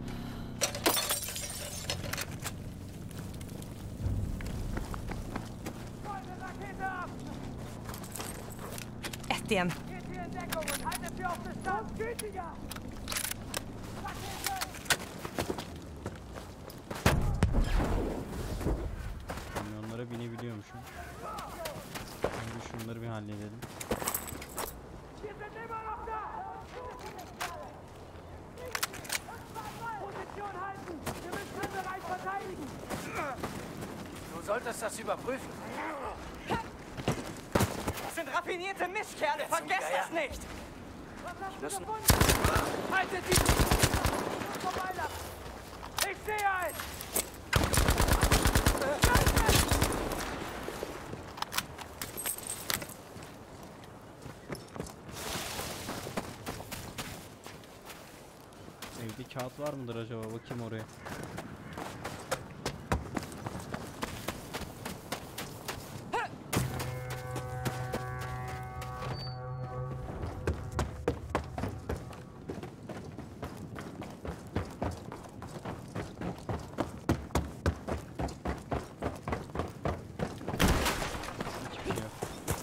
Ett igjen. Kamyonlara binebiliyormuşum. Şimdi şunları bir halledelim. Du solltest das überprüfen. Das sind raffinierte Mistkerle, vergesst das nicht! Müssen. Haltet die! Ich sehe einen! Evde kağıt var mıdır acaba? Bakayım oraya. Hiçbir şey yok.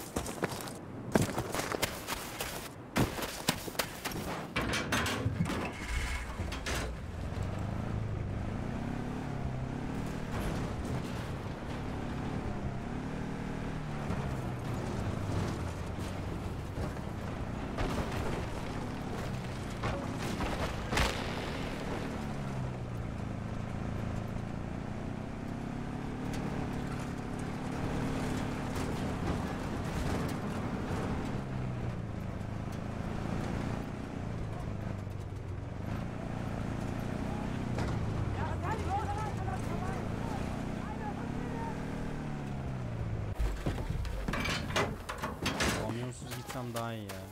Kamyonsuz gitsem daha iyi ya.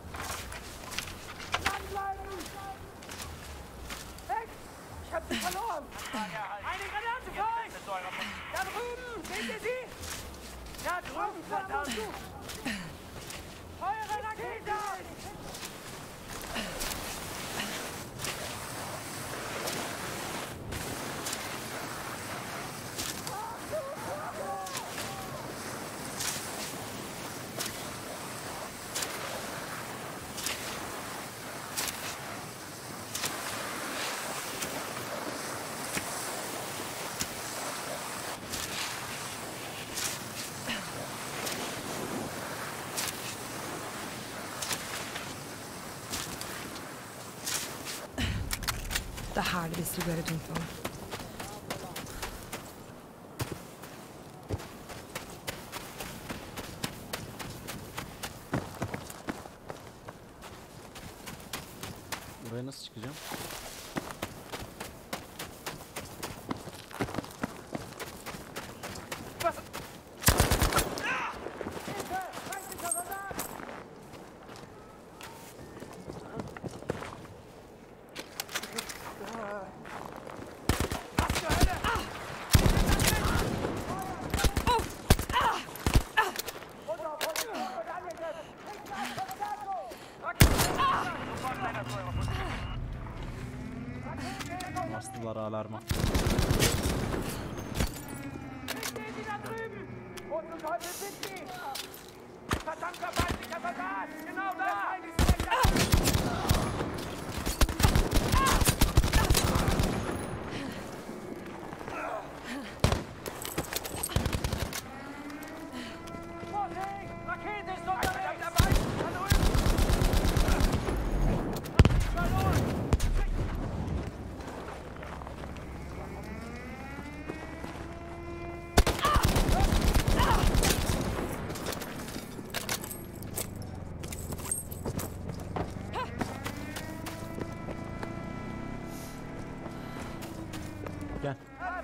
Weg! Ich hab sie verloren! Eine Granate für euch! Da drüben! Seht ihr sie? Da drüben, verdammt! Eure Rakete! Det er her de distribuerer tungtvann. Buraya nasıl çıkacağım? Bastılar alarma. Ich sehe sie da drüben! Wo zum Teufel sind sie? Verdammter feindlicher Soldat! Genau da! Vorsicht! Rakete ist unterwegs! Dabei! Da drüben! Verloren! Gel.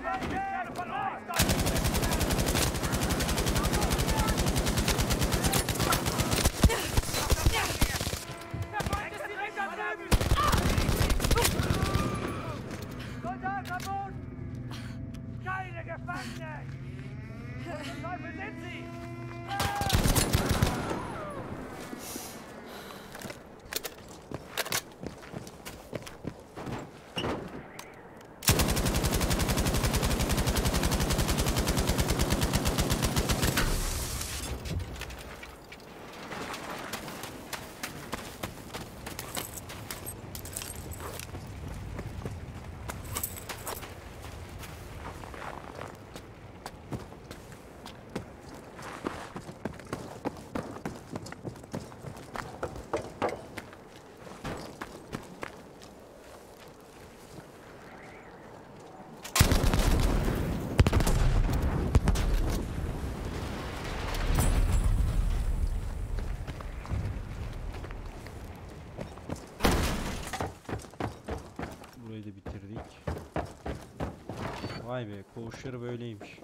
Soldat am Boden! Keine Gefangene! Wo zum Teufel sind sie? Burayı da bitirdik. Vay be, koğuşları böyleymiş.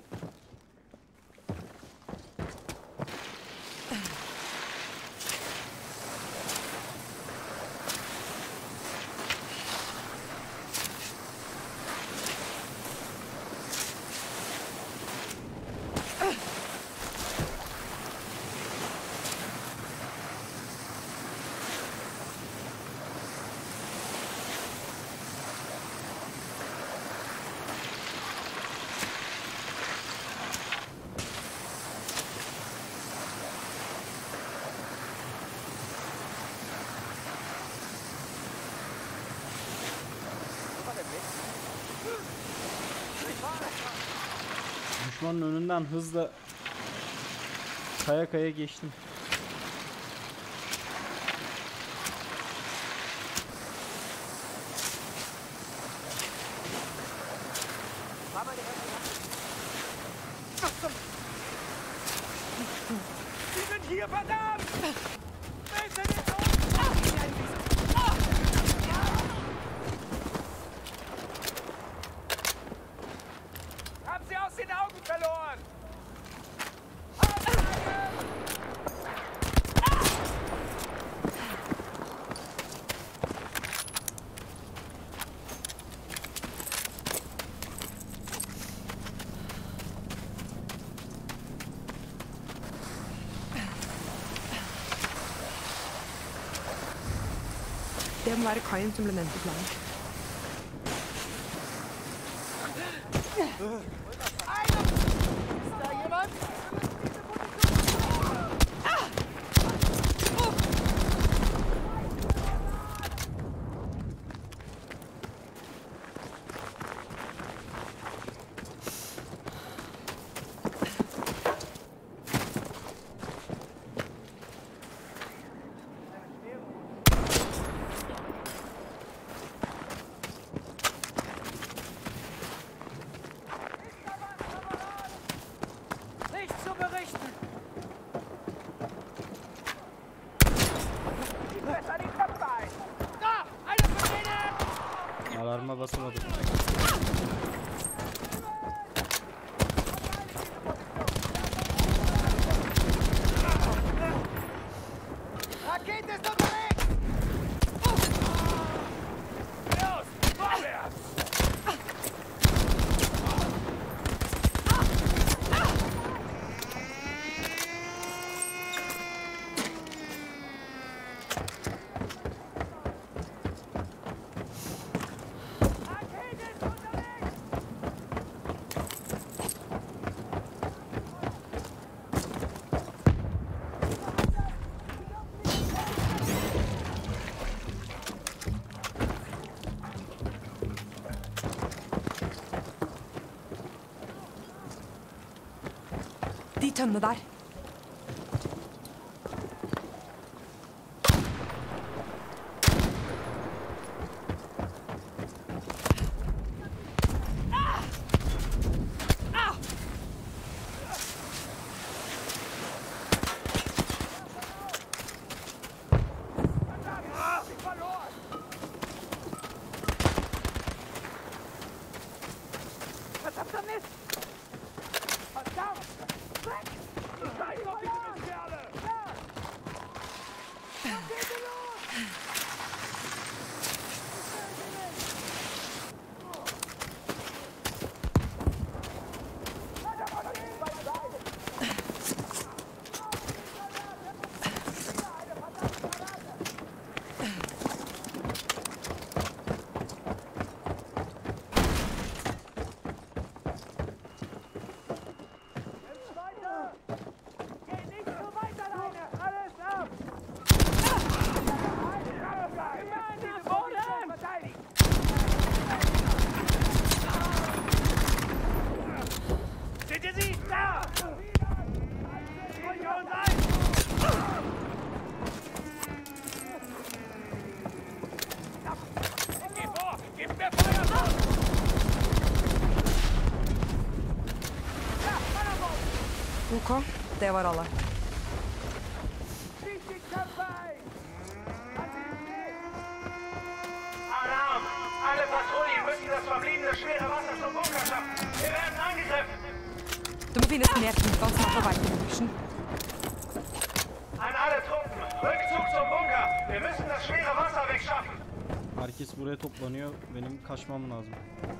Düşmanın önünden hızla kaya kaya geçtim. Sie sind hier, verdammt! Bitte nicht Haben Sie aus den Augen verloren! Det må være kaien som ble nevnt i planen. Ist da jemand? Nichts zu berichten! Besser die Köpfe ein! Da! Einer von denen! Alarma basamadım. Rakete ist unterwegs! Los! Vorwärts! Rakete ist unterwegs! De tønnene der. Sie verloren! Verdammter Mist! Verdammt! Weg! Scheiß auf diese Mistkerle! Ja! Rakete los! Weiter! Geh nicht so weit alleine! Alles ab! Immer nach Boden! Verteidigen! Seht ihr sie? Da! Ruhig uns ein! Geh vor! Gib mir Feuer! Ja, Mannerboot! Ok, det var alle. Schieß die Köpfe ein! Hat sie gesehen? Alarm! Alle Patrouillen müssen das verbliebene schwere Wasser zum Bunker schaffen. Wir werden angegriffen! Det må finnes mer tungtvann som er på vei til bunkersen. An alle Truppen, Rückzug zum Bunker! Wir müssen das schwere Wasser wegschaffen! Herkes buraya toplanıyor. Benim kaçmam lazım.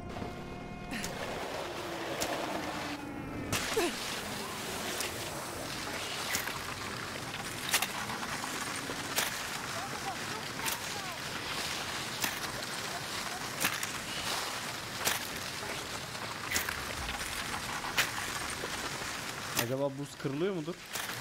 Acaba buz kırılıyor mudur?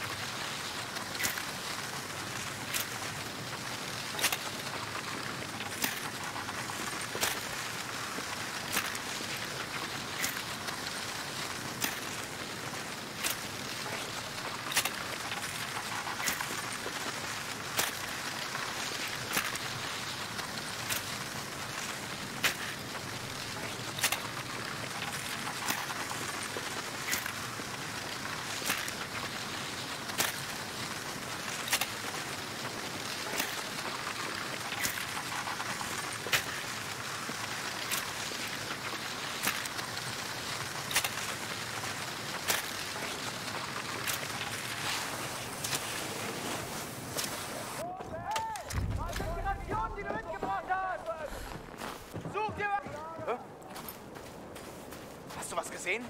Hast du was gesehen?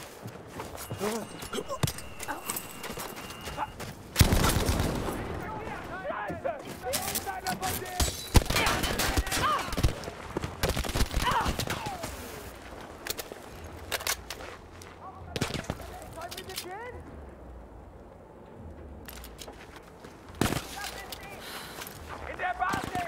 In der Basis!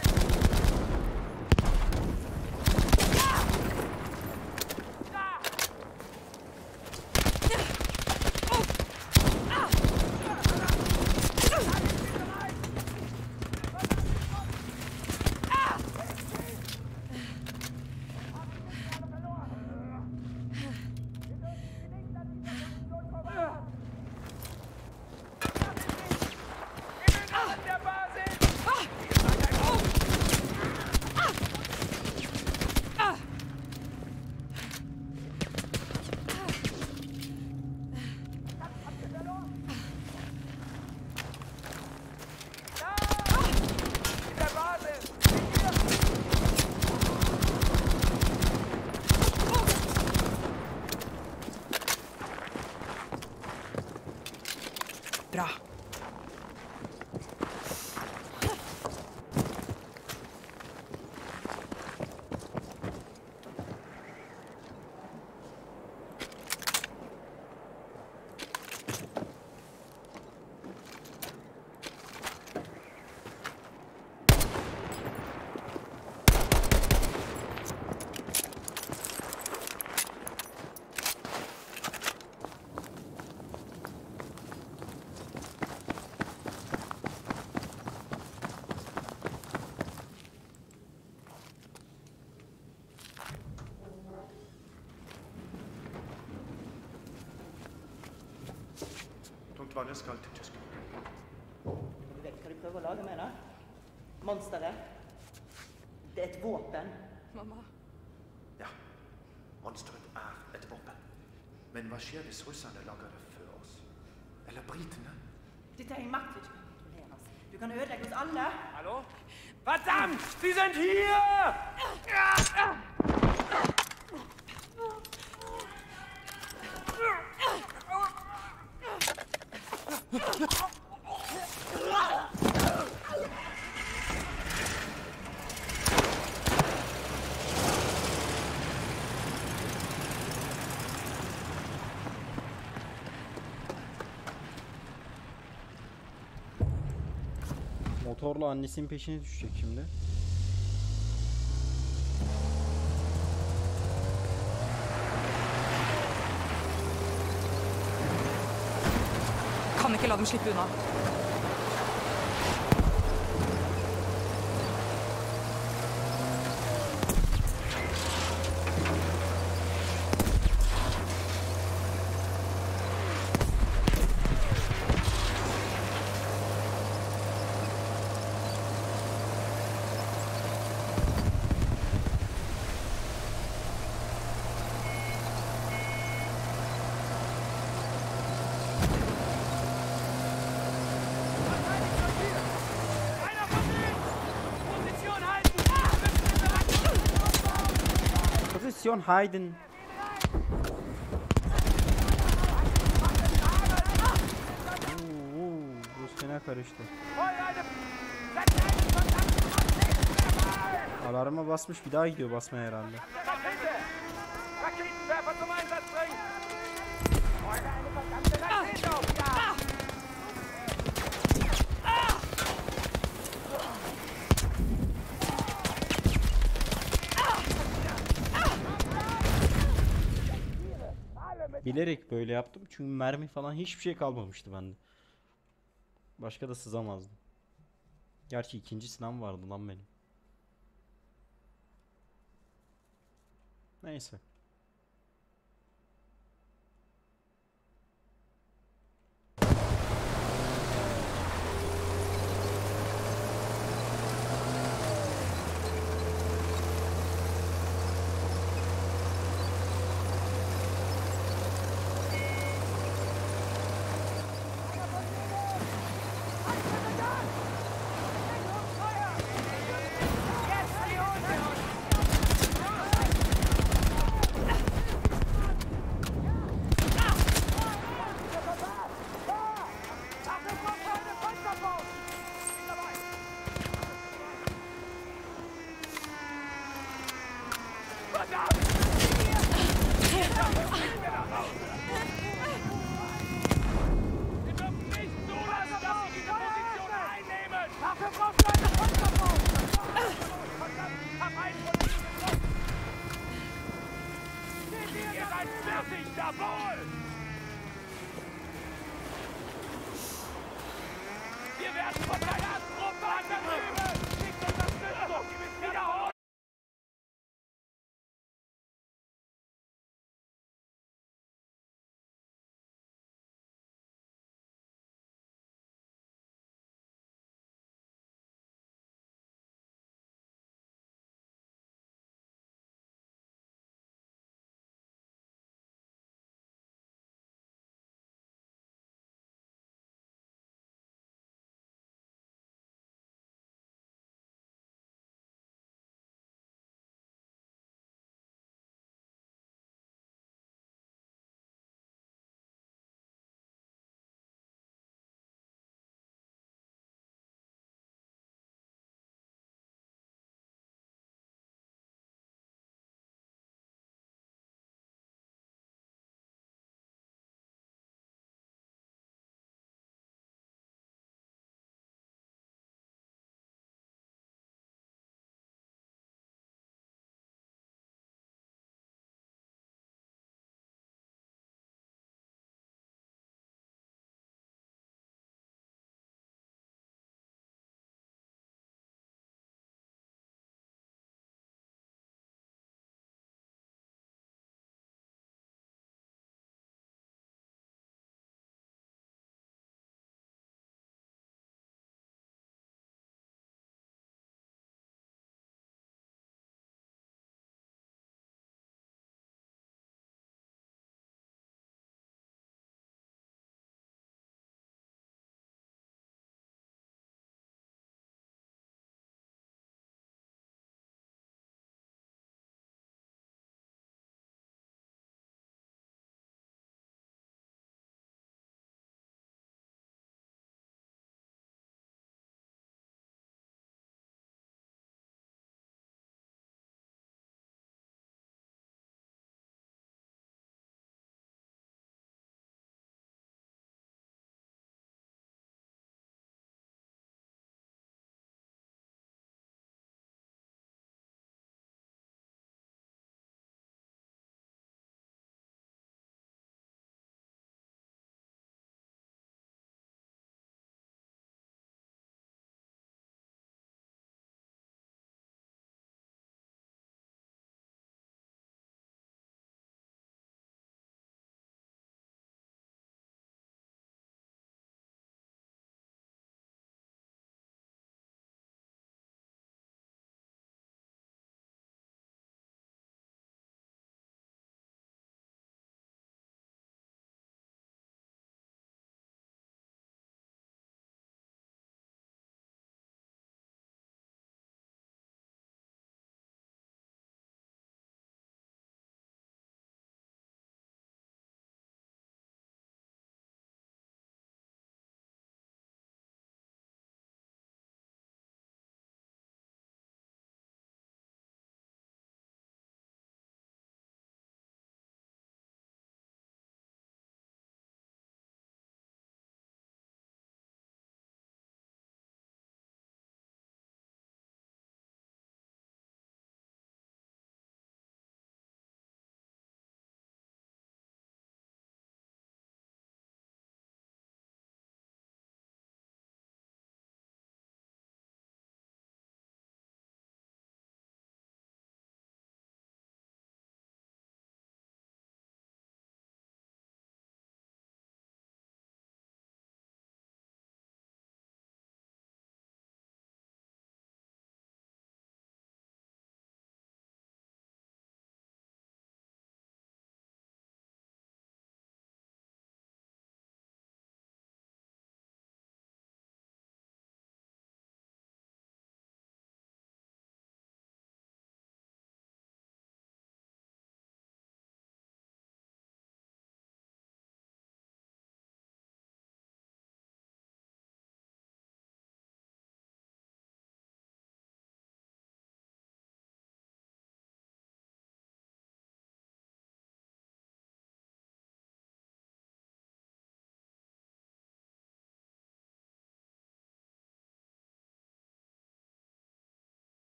Bra. Tungtvannet skal til Tyskland. Du vet hva de prøver å lage med det? Monsteret. Det er et våpen. Mamma. Ja, monsteret er et våpen. Men hva skjer hvis russerne lager det før oss? Eller britene? Dette er en makt vi ikke kan kontrollere. Du kan ødelegge oss alle. Hallo? Verdammt! Sie sind hier! Motorla annesinin peşine düşecek şimdi. Kan ikke la dem slippe unna. Munition Hayden. Bu fena karıştı. Alarma basmış, bir daha gidiyor basmaya herhalde. Raketenwerfer zum Einsatz bringen! Bilerek böyle yaptım çünkü mermi falan hiçbir şey kalmamıştı bende. Başka da sızamazdım. Gerçi ikinci silahım vardı lan benim. Neyse.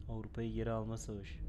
Avrupa'yı geri alma savaşı.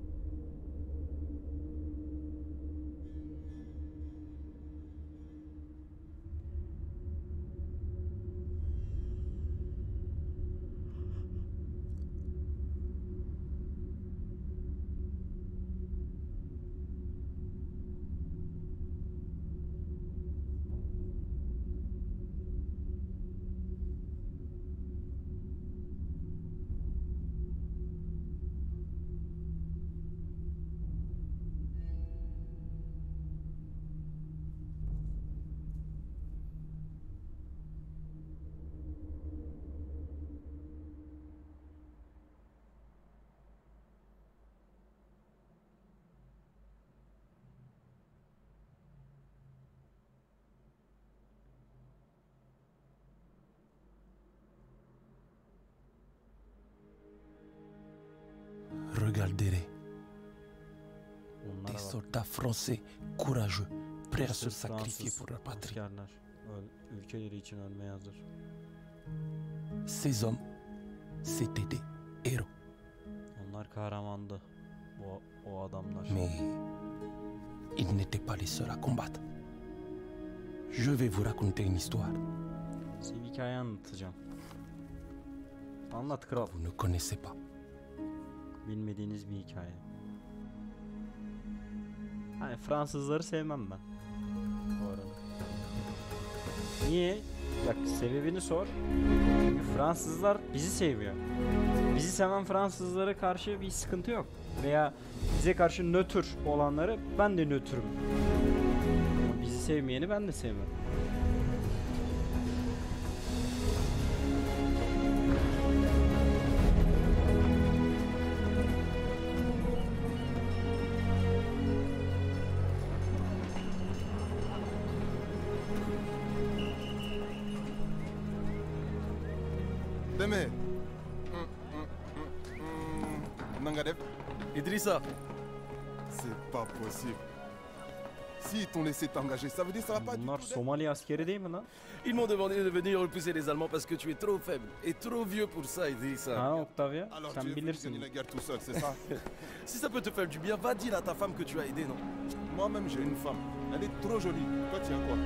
Regardez-les. Onlara Des bak. soldats français courageux, prêts à se Sırf sacrifier Fransız pour leur patrie. askerler ülkeleri için ölmeye hazır. Ces hommes, c'étaient des héros. Onlar kahramandı. O adamlar. Mais ils n'étaient pas les seuls à combattre. Je vais vous raconter une histoire. Size bir hikaye anlatacağım. Anlat kral. Vous ne connaissez pas. Bilmediğiniz bir hikaye. Hani Fransızları sevmem ben. Bu arada. Niye? Bak sebebini sor. Çünkü Fransızlar bizi sevmiyor. Bizi seven Fransızlara karşı bir sıkıntı yok. Veya bize karşı nötr olanları ben de nötrüm. Ama bizi sevmeyeni ben de sevmem. Deme. Nangadev, Idrissa, c'est pas possible. Si ils t'ont laissé t'engager, ça veut dire que ça va pas du Bunlar tout. Somali askeri değil mi lan? ils m'ont demandé de venir repousser les Allemands parce que tu es trop faible et trop vieux pour ça, Idrissa. Ha Octavia, Alors sen tu es venu bilirsin. gagner la guerre tout seul, c'est ça? Si ça peut te faire du bien, va dire à ta femme que tu as aidé, non? Moi-même, j'ai une femme. Elle est trop jolie. Toi, tu as quoi?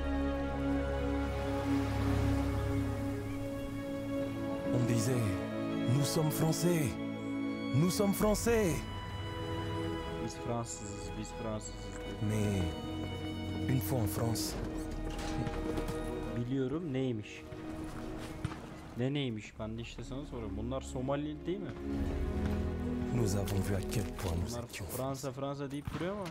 On disait, nous sommes français. Nous sommes français. Biz Fransızız, biz Fransızız. Mais une fois en France, Biliyorum neymiş. Neymiş? Ben de işte sana soruyorum. Bunlar Somali değil mi? nous avons vu à quel point nous Bunlar étions Fransa deyip duruyor ama.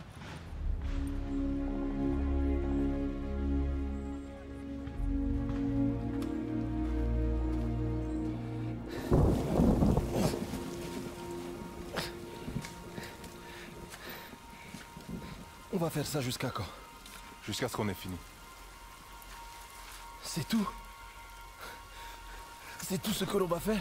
On va faire ça jusqu'à quand? Jusqu'à ce qu'on ait fini. C'est tout. C'est tout ce que l'on va faire.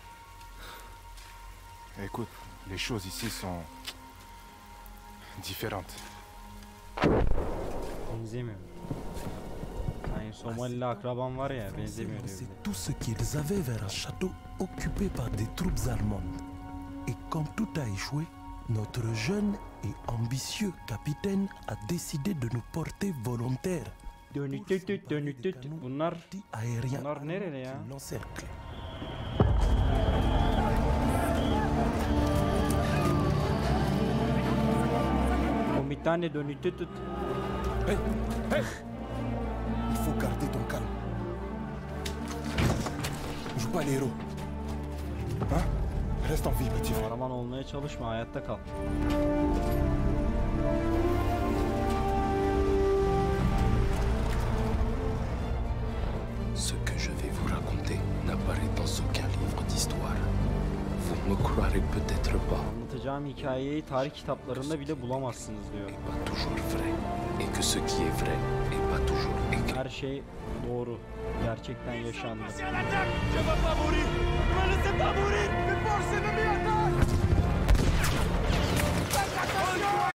Écoute, les choses ici sont différentes. Benzemiyor. Yani Somalili akraban var ya benzemiyor diyor. C'est tout ce qu'ils avaient vers un château occupé par des troupes allemandes. Et quand tout a échoué, notre jeune et ambitieux capitaine a décidé de nous porter volontaires. Dönütüt. Bunlar Aérien Bunlar nereli ya? l'encercle. o bir tane dönütüt. Hey! Hey! Il faut garder ton calme. Joue pas les héros. Hein? Reste en vie, petit frère. Kahraman olmaya çalışma, hayatta kal. Ce que je vais vous raconter n'apparaît dans aucun livre d'histoire. Vous me croirez peut-être pas, Anlatacağım hikayeyi tarih kitaplarında bile bulamazsınız diyor. mais pas toujours vrai. Et que ce qui est vrai n'est pas toujours écrit. Her şey doğru. Gerçekten yaşandı. Je veux pas mourir. Ne me laissez pas mourir. Les forces ennemies attaquent. Faites attention.